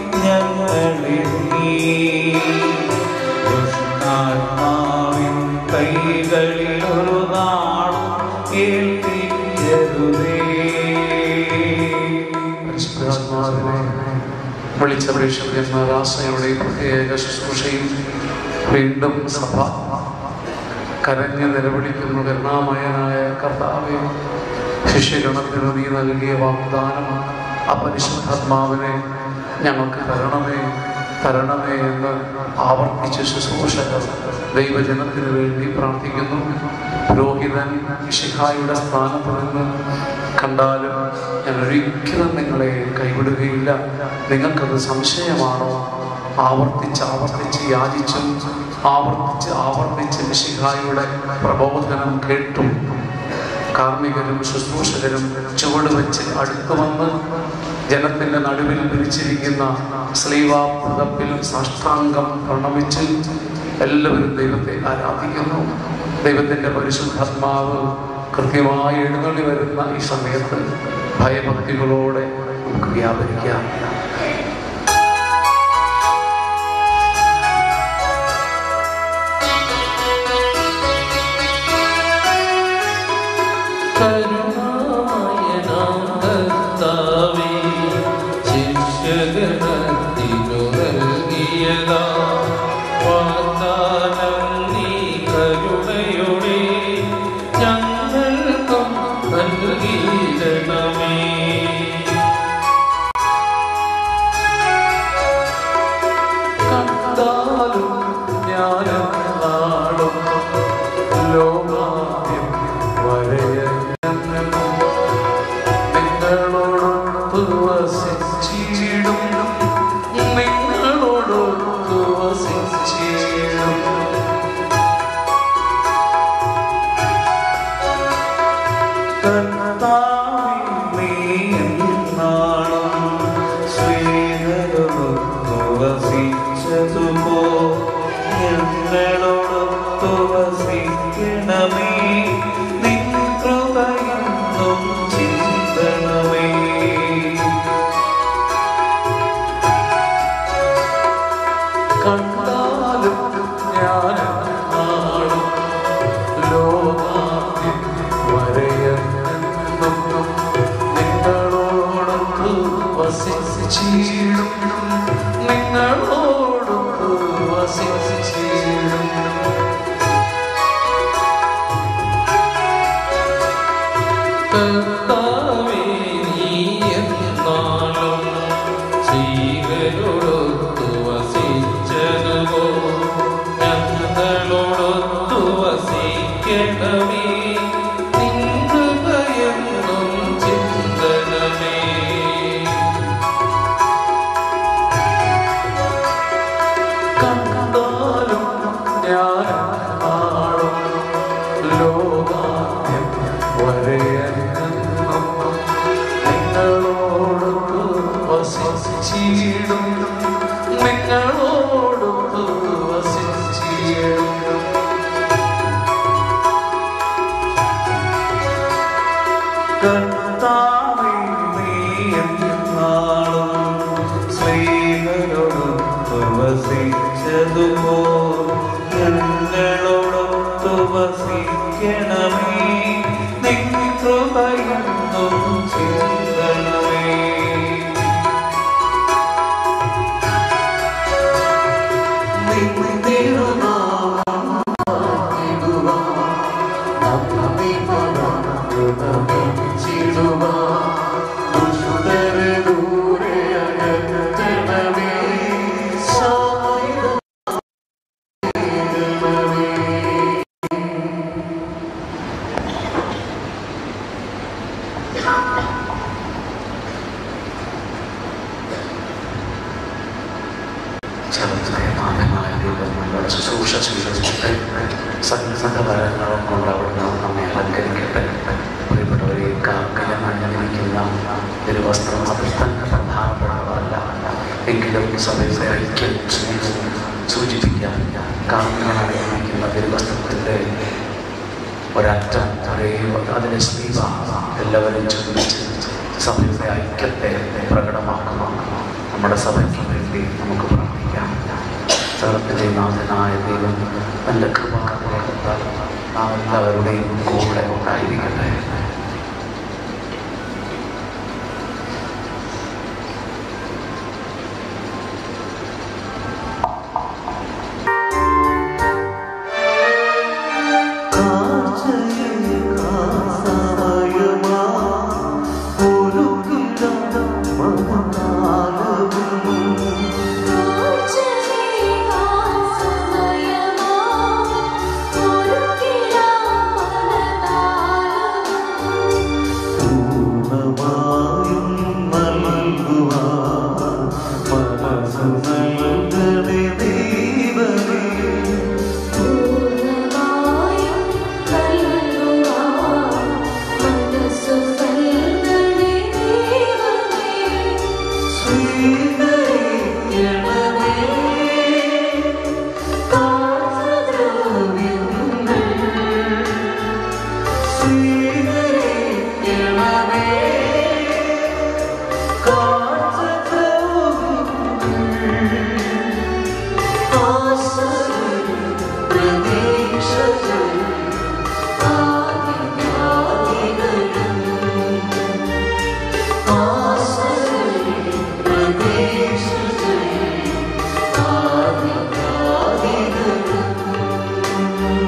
ഞങ്ങളിൽ നീ ദുഷ്ടാത്മാവിൻ വിളിച്ച ബിഷപ്പിയന്മാർ ആശ്രയയുടെയും പ്രത്യേക ശുശ്രൂഷയും വീണ്ടും സഭ കരഞ്ഞ് നിലവിളിക്കുന്നു. കരുണാമയനായ കർത്താവേ, ശിഷ്യഗണത്തിന് നീ നൽകിയ വാഗ്ദാനം ആ പരിശുദ്ധാത്മാവിനെ ഞങ്ങൾക്ക് തരണമേ തരണമേ എന്ന് ആവർത്തിച്ച് ശുശ്രൂഷകർ ദൈവജനത്തിന് വേണ്ടി പ്രാർത്ഥിക്കുന്നു. പുരോഹിതൻ മിശിഹായുടെ സ്ഥാനത്ത് നിന്ന് കണ്ടാലും ഞാൻ ഒരിക്കലും നിങ്ങളെ കൈവിടുകയില്ല. നിങ്ങൾക്കത് സംശയമാണോ? ആവർത്തിച്ച് ആവർത്തിച്ച് യാചിച്ചും ആവർത്തിച്ച് ആവർത്തിച്ച് മിശിഹായുടെ പ്രബോധനം കേട്ടും കാർമ്മികരും ശുശ്രൂഷകരും ചുവട് വെച്ച് അടുത്തു വന്ന് ജനത്തിന്റെ നടുവിൽ പിരിച്ചിരിക്കുന്ന ശ്ലീവാപുതപ്പിൽ സാഷ്ടാംഗം പ്രണമിച്ച് എല്ലാവരും ദൈവത്തെ ആരാധിക്കുന്നു. ദൈവത്തിന്റെ പരിശുദ്ധാത്മാവ് കൃത്യമായി എഴുന്നള്ളി വരുന്ന ഈ സമയത്ത് ഭയഭക്തികളോടെ നമുക്ക് വ്യാപരിക്കാം.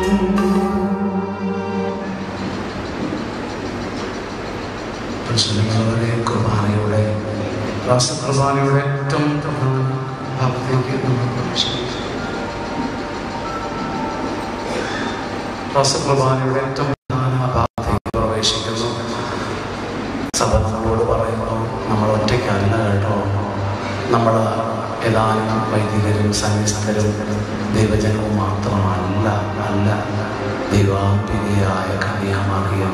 കുർബാനയുടെ രാസകുർബാനയുടെ ഏറ്റവും പ്രധാന ഭാഗത്തേക്ക് നമ്മൾ രാസകുർബാനയുടെ ഏറ്റവും പ്രധാന ഭാഗത്തേക്ക് പ്രവേശിക്കുന്നു. സഭ നമ്മളോട് പറയുന്നു, നമ്മൾ ഒറ്റയ്ക്കല്ല കേട്ടോ, നമ്മൾ ഏതാനും വൈദികരും സന്യസ്തരും ദൈവജനവും മാത്രമല്ല, അല്ല ദൈവാംബികയായ കന്യാമറിയം,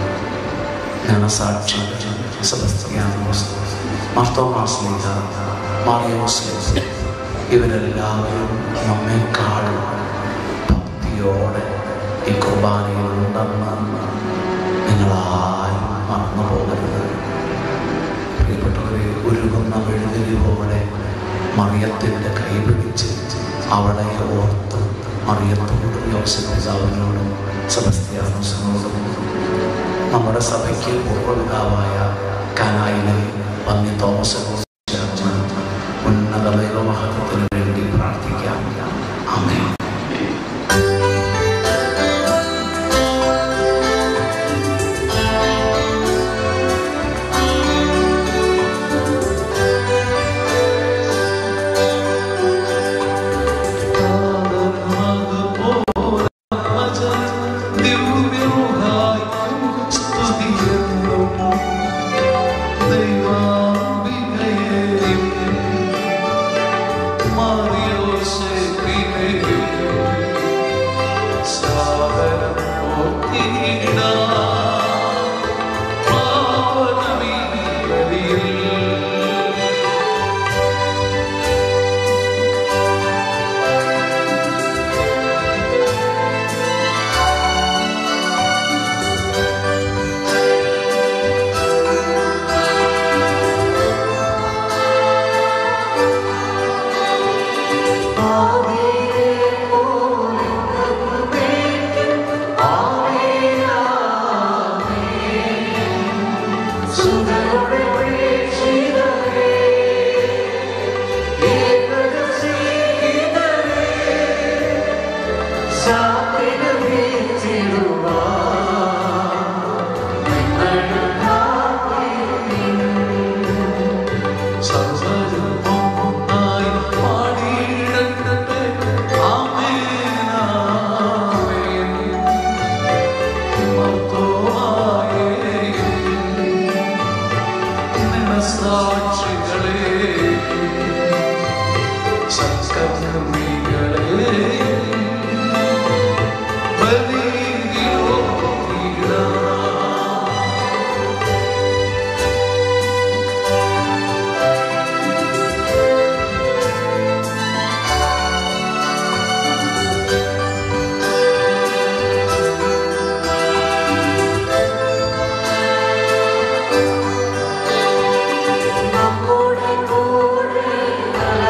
സാക്ഷി സെബസ്ത്യാനോസ്, മാർത്തോമാസ്ലീഹ, മാറിയോസ്, ഇവരെല്ലാവരും നമ്മെക്കാളും ഭക്തിയോടെ ഈ കുർബാനയിലുണ്ടെന്ന് നിങ്ങളാരും മറന്നു പോകരുത്. പ്രിയപ്പെട്ടവരെ, ഉരുകുന്ന മെഴുകുതിരി പോലെ മറിയത്തിൻ്റെ കൈപിടിച്ച് അവളെ ഓർത്ത് മറിയത്തോടും യോസേപ്പിതാവിനോടും സെബസ്ത്യാനോസിനോടും നമ്മുടെ സഭയ്ക്ക് പൂർവ്വപിതാവായ കാനായിലെ പന്നി തോമസ് ഉന്നത ദൈവമഹത്വത്തിന് വേണ്ടി പ്രാർത്ഥിക്കാം. ആമേൻ.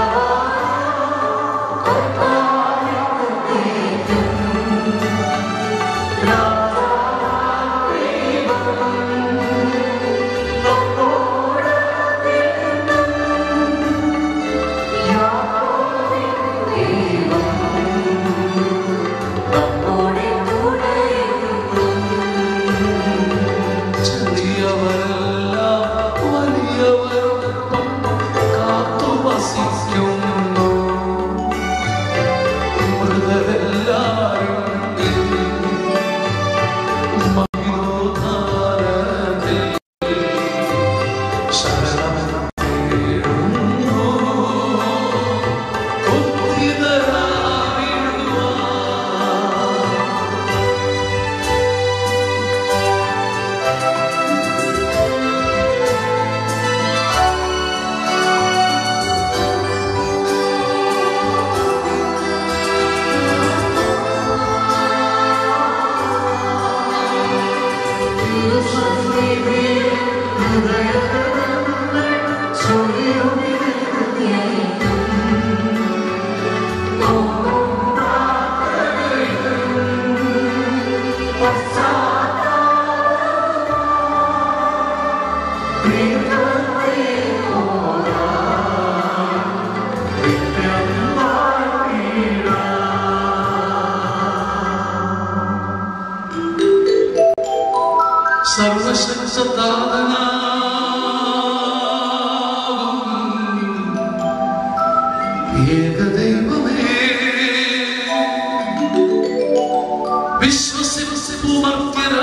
Oh ഏകദൈവമേ വിശ്വസിപ്പു മർത്യരാ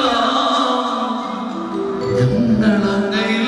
ഞങ്ങളങ്ങയിൽ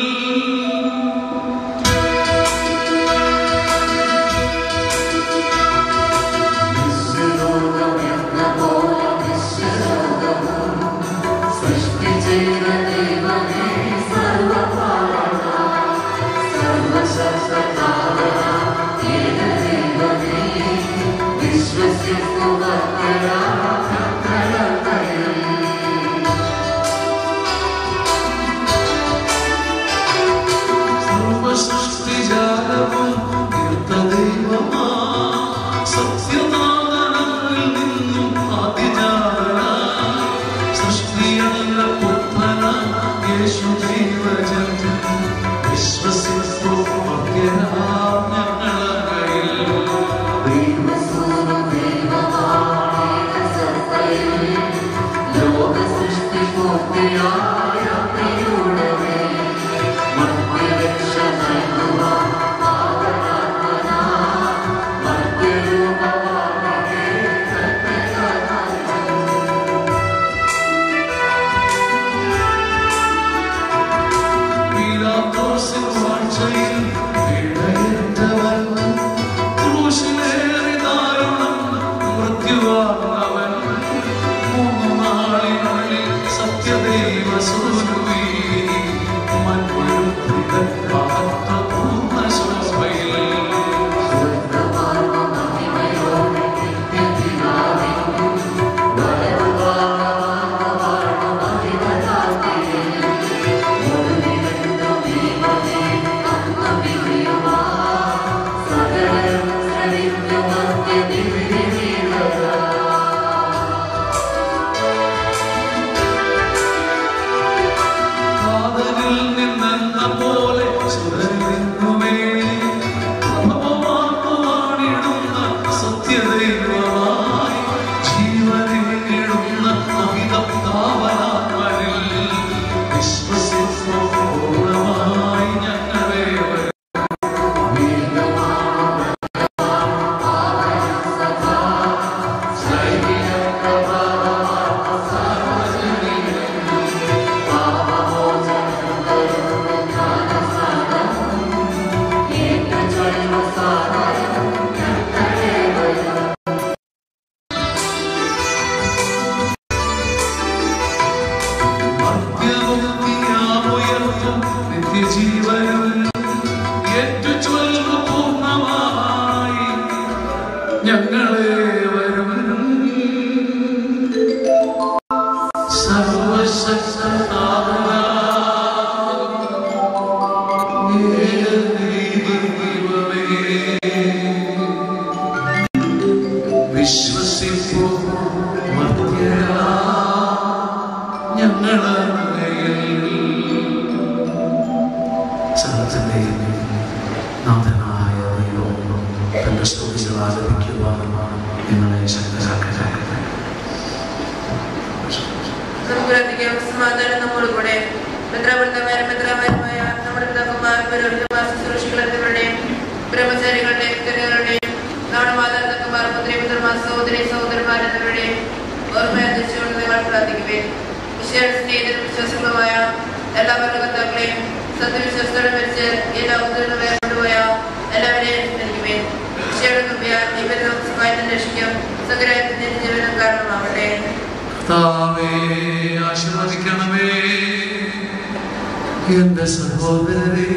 എന്റെ സഹോദരരെ,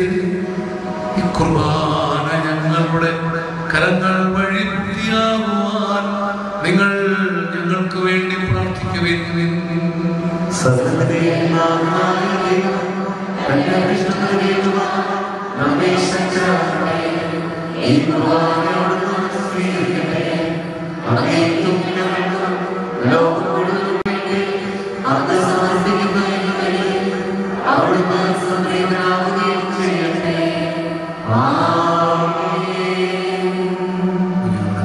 ഈ കുർബാന ഞങ്ങളുടെ കരങ്ങൾ വഴി വൃത്തിയാകുവാൻ നിങ്ങൾ ഞങ്ങൾക്ക് വേണ്ടി പ്രാർത്ഥിക്കുവിൻ.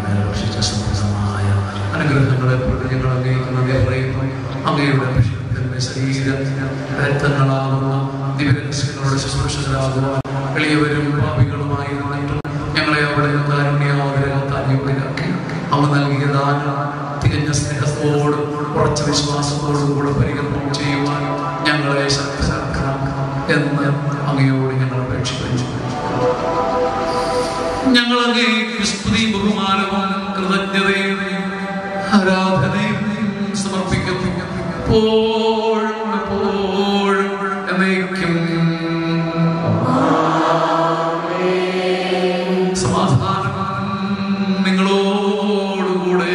അനുഗ്രഹങ്ങളെ ഞങ്ങൾ അങ്ങേക്ക് നന്ദി പറയുന്നു. അങ്ങയുടെ തന്റെ ശരീരം രക്തങ്ങളാകുന്ന ദിവ്യരഹസ്യങ്ങളുടെ ശുശ്രൂഷകരാകുവാൻ എളിയവരും പാപികളുമായിരുന്നിട്ടും ഞങ്ങളെ അവിടെ കാരുണ്യാഗ്രഹത്താക്കി അവ നൽകിയ ദാനം തികഞ്ഞ സ്നേഹത്തോടും ഉറച്ച വിശ്വാസത്തോടും കൂടെ പരികർമ്മം ചെയ്യുവാൻ ഞങ്ങളെ ശക്തരാക്കണം എന്ന് അങ്ങയോട് ഞങ്ങൾ അപേക്ഷിക്കുന്നു. ഞങ്ങൾ അങ്ങേക്ക് സ്തുതിയും ബഹുമാനവും കൃതജ്ഞതയും ആരാധനയും സമർപ്പിക്കുന്നു. എപ്പോഴും എപ്പോഴും എന്നേക്കും സമാധാനം നിങ്ങളോടുകൂടെ.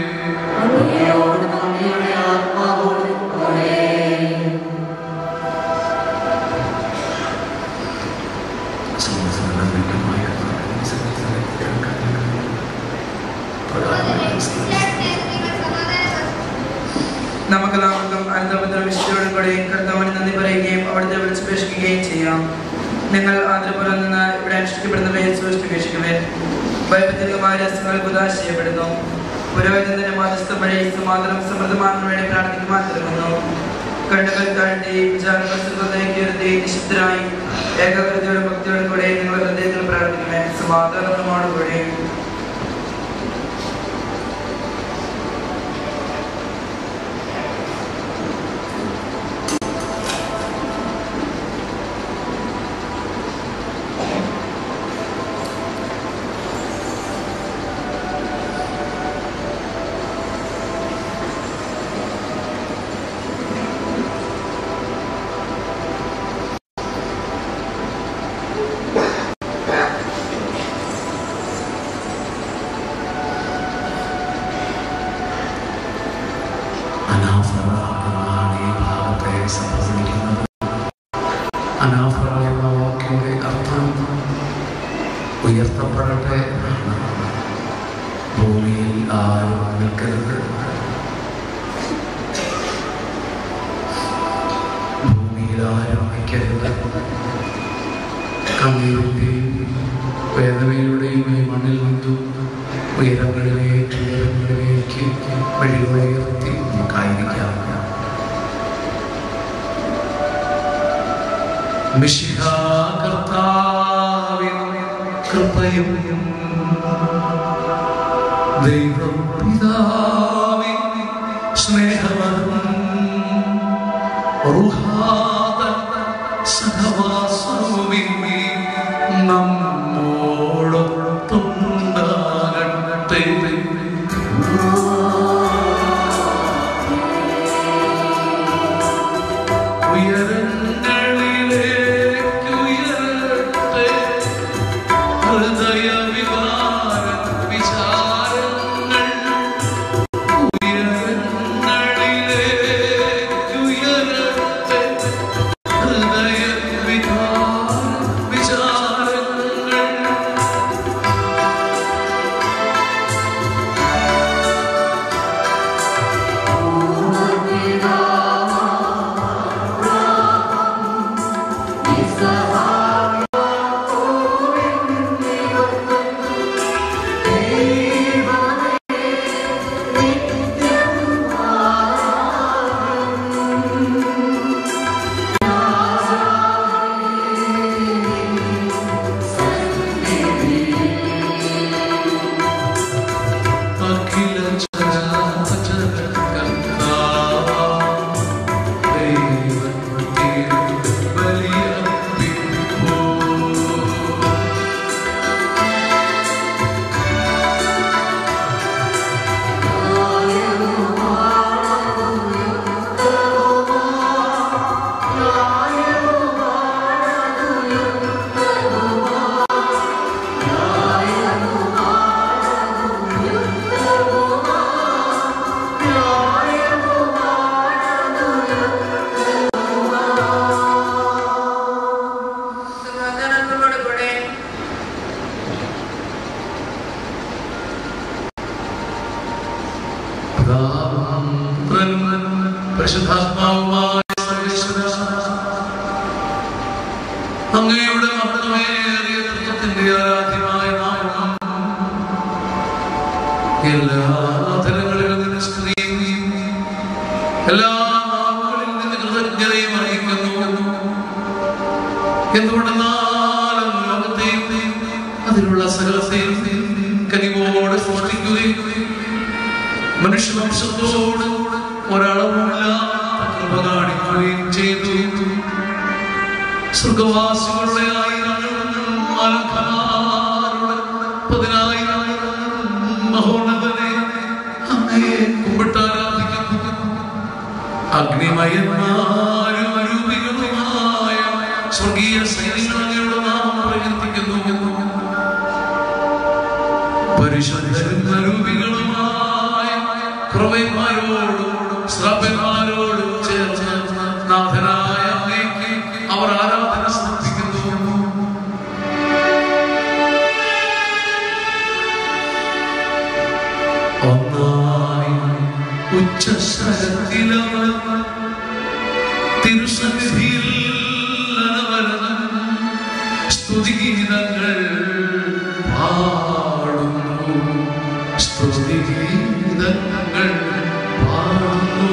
നമുക്കെല്ലാവർക്കും അനുദാപത്തിലും വിശുദ്ധിയോടും കൂടെയും കർത്താവിന് നന്ദി പറയുകയും അവിടുത്തെ വിളിച്ചപേക്ഷിക്കുകയും ചെയ്യാം. നിങ്ങൾ ആദരപുരം നിന്ന് ഇവിടെ അനുഷ്ഠിക്കപ്പെടുന്നവയെ സൂക്ഷിക്കുകയും വൈപത്തികമായ രഹസ്യങ്ങൾ ഉദാശ ചെയ്യപ്പെടുന്നു. പുരോഹിതന്റെ മാധ്യസ്ഥം വഴി സമാധാനം സമൃദ്ധമാണെന്ന് വേണ്ടി പ്രാർത്ഥിക്കുവാൻ തുടങ്ങുന്നു. കണ്ണുകൾ താഴ്ത്തി വിചാരത്തി നിശബ്ദരായി ഏകാഗ്രതയോടും ഭക്തിയോടും കൂടെ നിങ്ങളുടെ ഹൃദയത്തിൽ പ്രാർത്ഥിക്കുമേ. സമാധാനത്തോടുകൂടെ അനാഫറായുള്ള വാക്കിയുടെ അർത്ഥം ഉയർത്തപ്പെടട്ടെ. ഭൂമിയിൽ ആരും നിൽക്കരുത്, ഭൂമിയിൽ ആരും വയ്ക്കരുത്. കണ്ണീരിൻ്റെയും വേദനയുടെയും ഈ മണ്ണിൽ നിന്നും ഉയരങ്ങളിലേക്ക് ഉയരങ്ങളിലേക്ക് വഴിയുയർത്തി നമുക്കായിരിക്കാം. മിശിഹാ കർത്താവിൻ കൃപയും ദൈവം പിതാവിൻ സ്നേഹവും റൂഹാതൻ സഹവാസവും നമ്മോടൊത്തുണ്ടാകട്ടെ. അങ്ങയുടെ മഹത്വമേറിയ ദൈവത്തിന്റെ ആരാധ്യമായ നാമം എല്ലാ തലങ്ങളിലും നിന്ന് സ്തുതിയും എല്ലാ നാവുകളിൽ നിന്ന് എന്തുകൊണ്ടെന്നാൽ ലോകത്തെയും അതിലുള്ള സകലത്തെയും കനിവോടെ സൃഷ്ടിക്കുകയും മനുഷ്യവംശത്തോട് ഒരളവുമില്ലാത്ത കൃപ കാണിക്കുകയും ചെയ്തു. സ്വർഗവാസികളുടെ ആയിരങ്ങളും മാലാഖമാരുടെ പതിനായിരങ്ങളും മഹോന്നതനെ അങ്ങയെ കുമ്പിട്ടാരാധിക്കുന്നു. അഗ്നിമയന്മാരും അരൂപികളുമായ സ്വർഗീയ സൈന്യങ്ങളുടെ നാമം പ്രകീർത്തിക്കുന്നു. പരിശുദ്ധരും അരൂപികളുമായ ക്രൗവ്യന്മാരോടും ശ്രാപ്യന്മാരോടും ചേർന്ന് നാഥനായ അങ്ങേക്ക് അവർ ആരാധന സമർപ്പിക്കുന്നു. ഒന്നായി ഉച്ചസ്വരത്തിലാണ് തിരുസന്നിധിയിൽ അനവരതം സ്തുതിഗീതങ്ങൾ പാടുന്നു. സ്തുതിഗീതങ്ങൾ പാടുന്നു.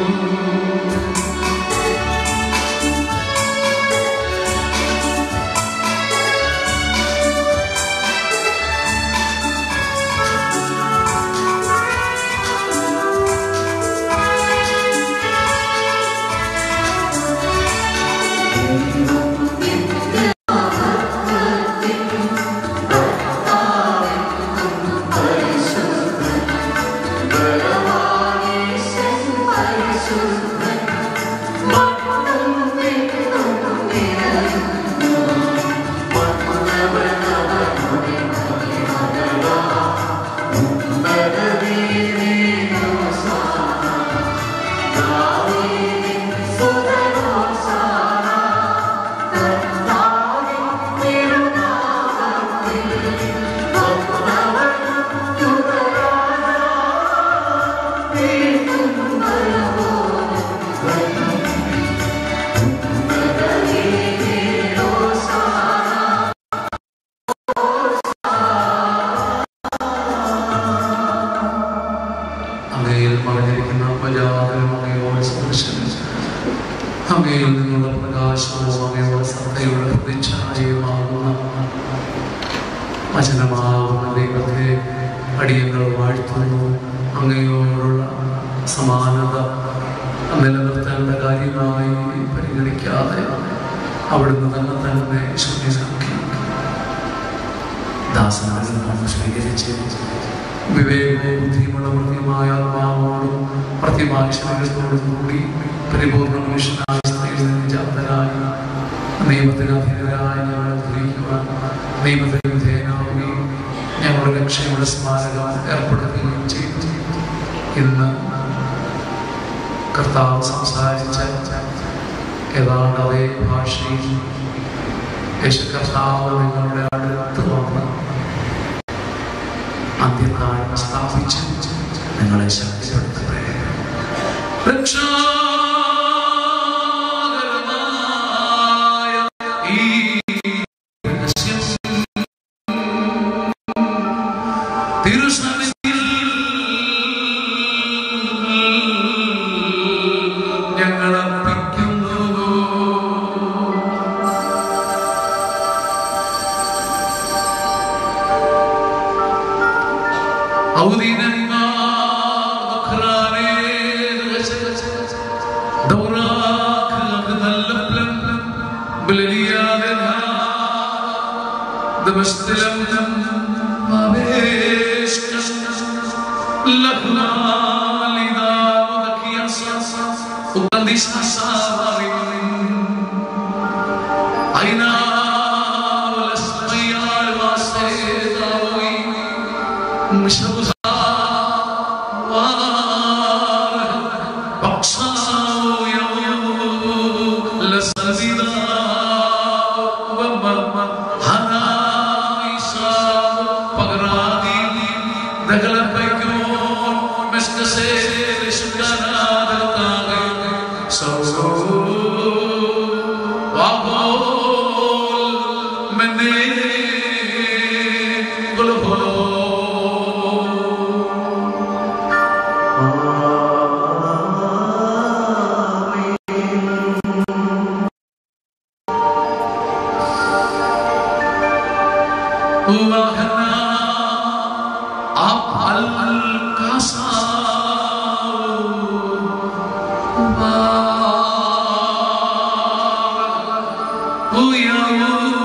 വചനമാകുന്ന ദൈവത്തെ അടിയങ്ങൾ വാഴ്ത്തുന്നു. അങ്ങയോടുള്ള സമാനത നിലനിർത്തേണ്ട കാര്യമായി പരിഗണിക്കാതെ അവിടുന്ന് തന്നെ തന്നെ ശുദ്ധിയാക്കി ദാസനാഥം സ്വീകരിച്ച് വിവേകവും ബുദ്ധിയുമുള്ള വൃത്തിയുമായ ആത്മാവോടും പ്രത്യമായ ശരീരത്തോടും കൂടി പരിപൂർണ്ണ മനുഷ്യനായ സ്ത്രീയിൽ ജാതരായി നിയമത്തിന് അധീനരായി ഞങ്ങളെ ധരിക്കുവാൻ നിയമത്തിന് വിധേയനാവുകയും ഞങ്ങളുടെ രക്ഷയുടെ സ്മാരകം ഏർപ്പെടുത്തുകയും ചെയ്തു. ഇന്ന് കർത്താവ് സംസാരിച്ച ഏതാണ്ട് അതേ ഭാഷയിൽ യേശു കർത്താവ് നിങ്ങളുടെ അടുത്ത് വന്ന് അന്ത്യകാലം സ്ഥാപിച്ച് നിങ്ങളെ ശക്തിപ്പെടുത്തട്ടെ. രക്ഷാകരമായ ഈ രഹസ്യം തിരുസന്നിധിയിൽ ഞങ്ങൾ അർപ്പിക്കുന്നു. Uya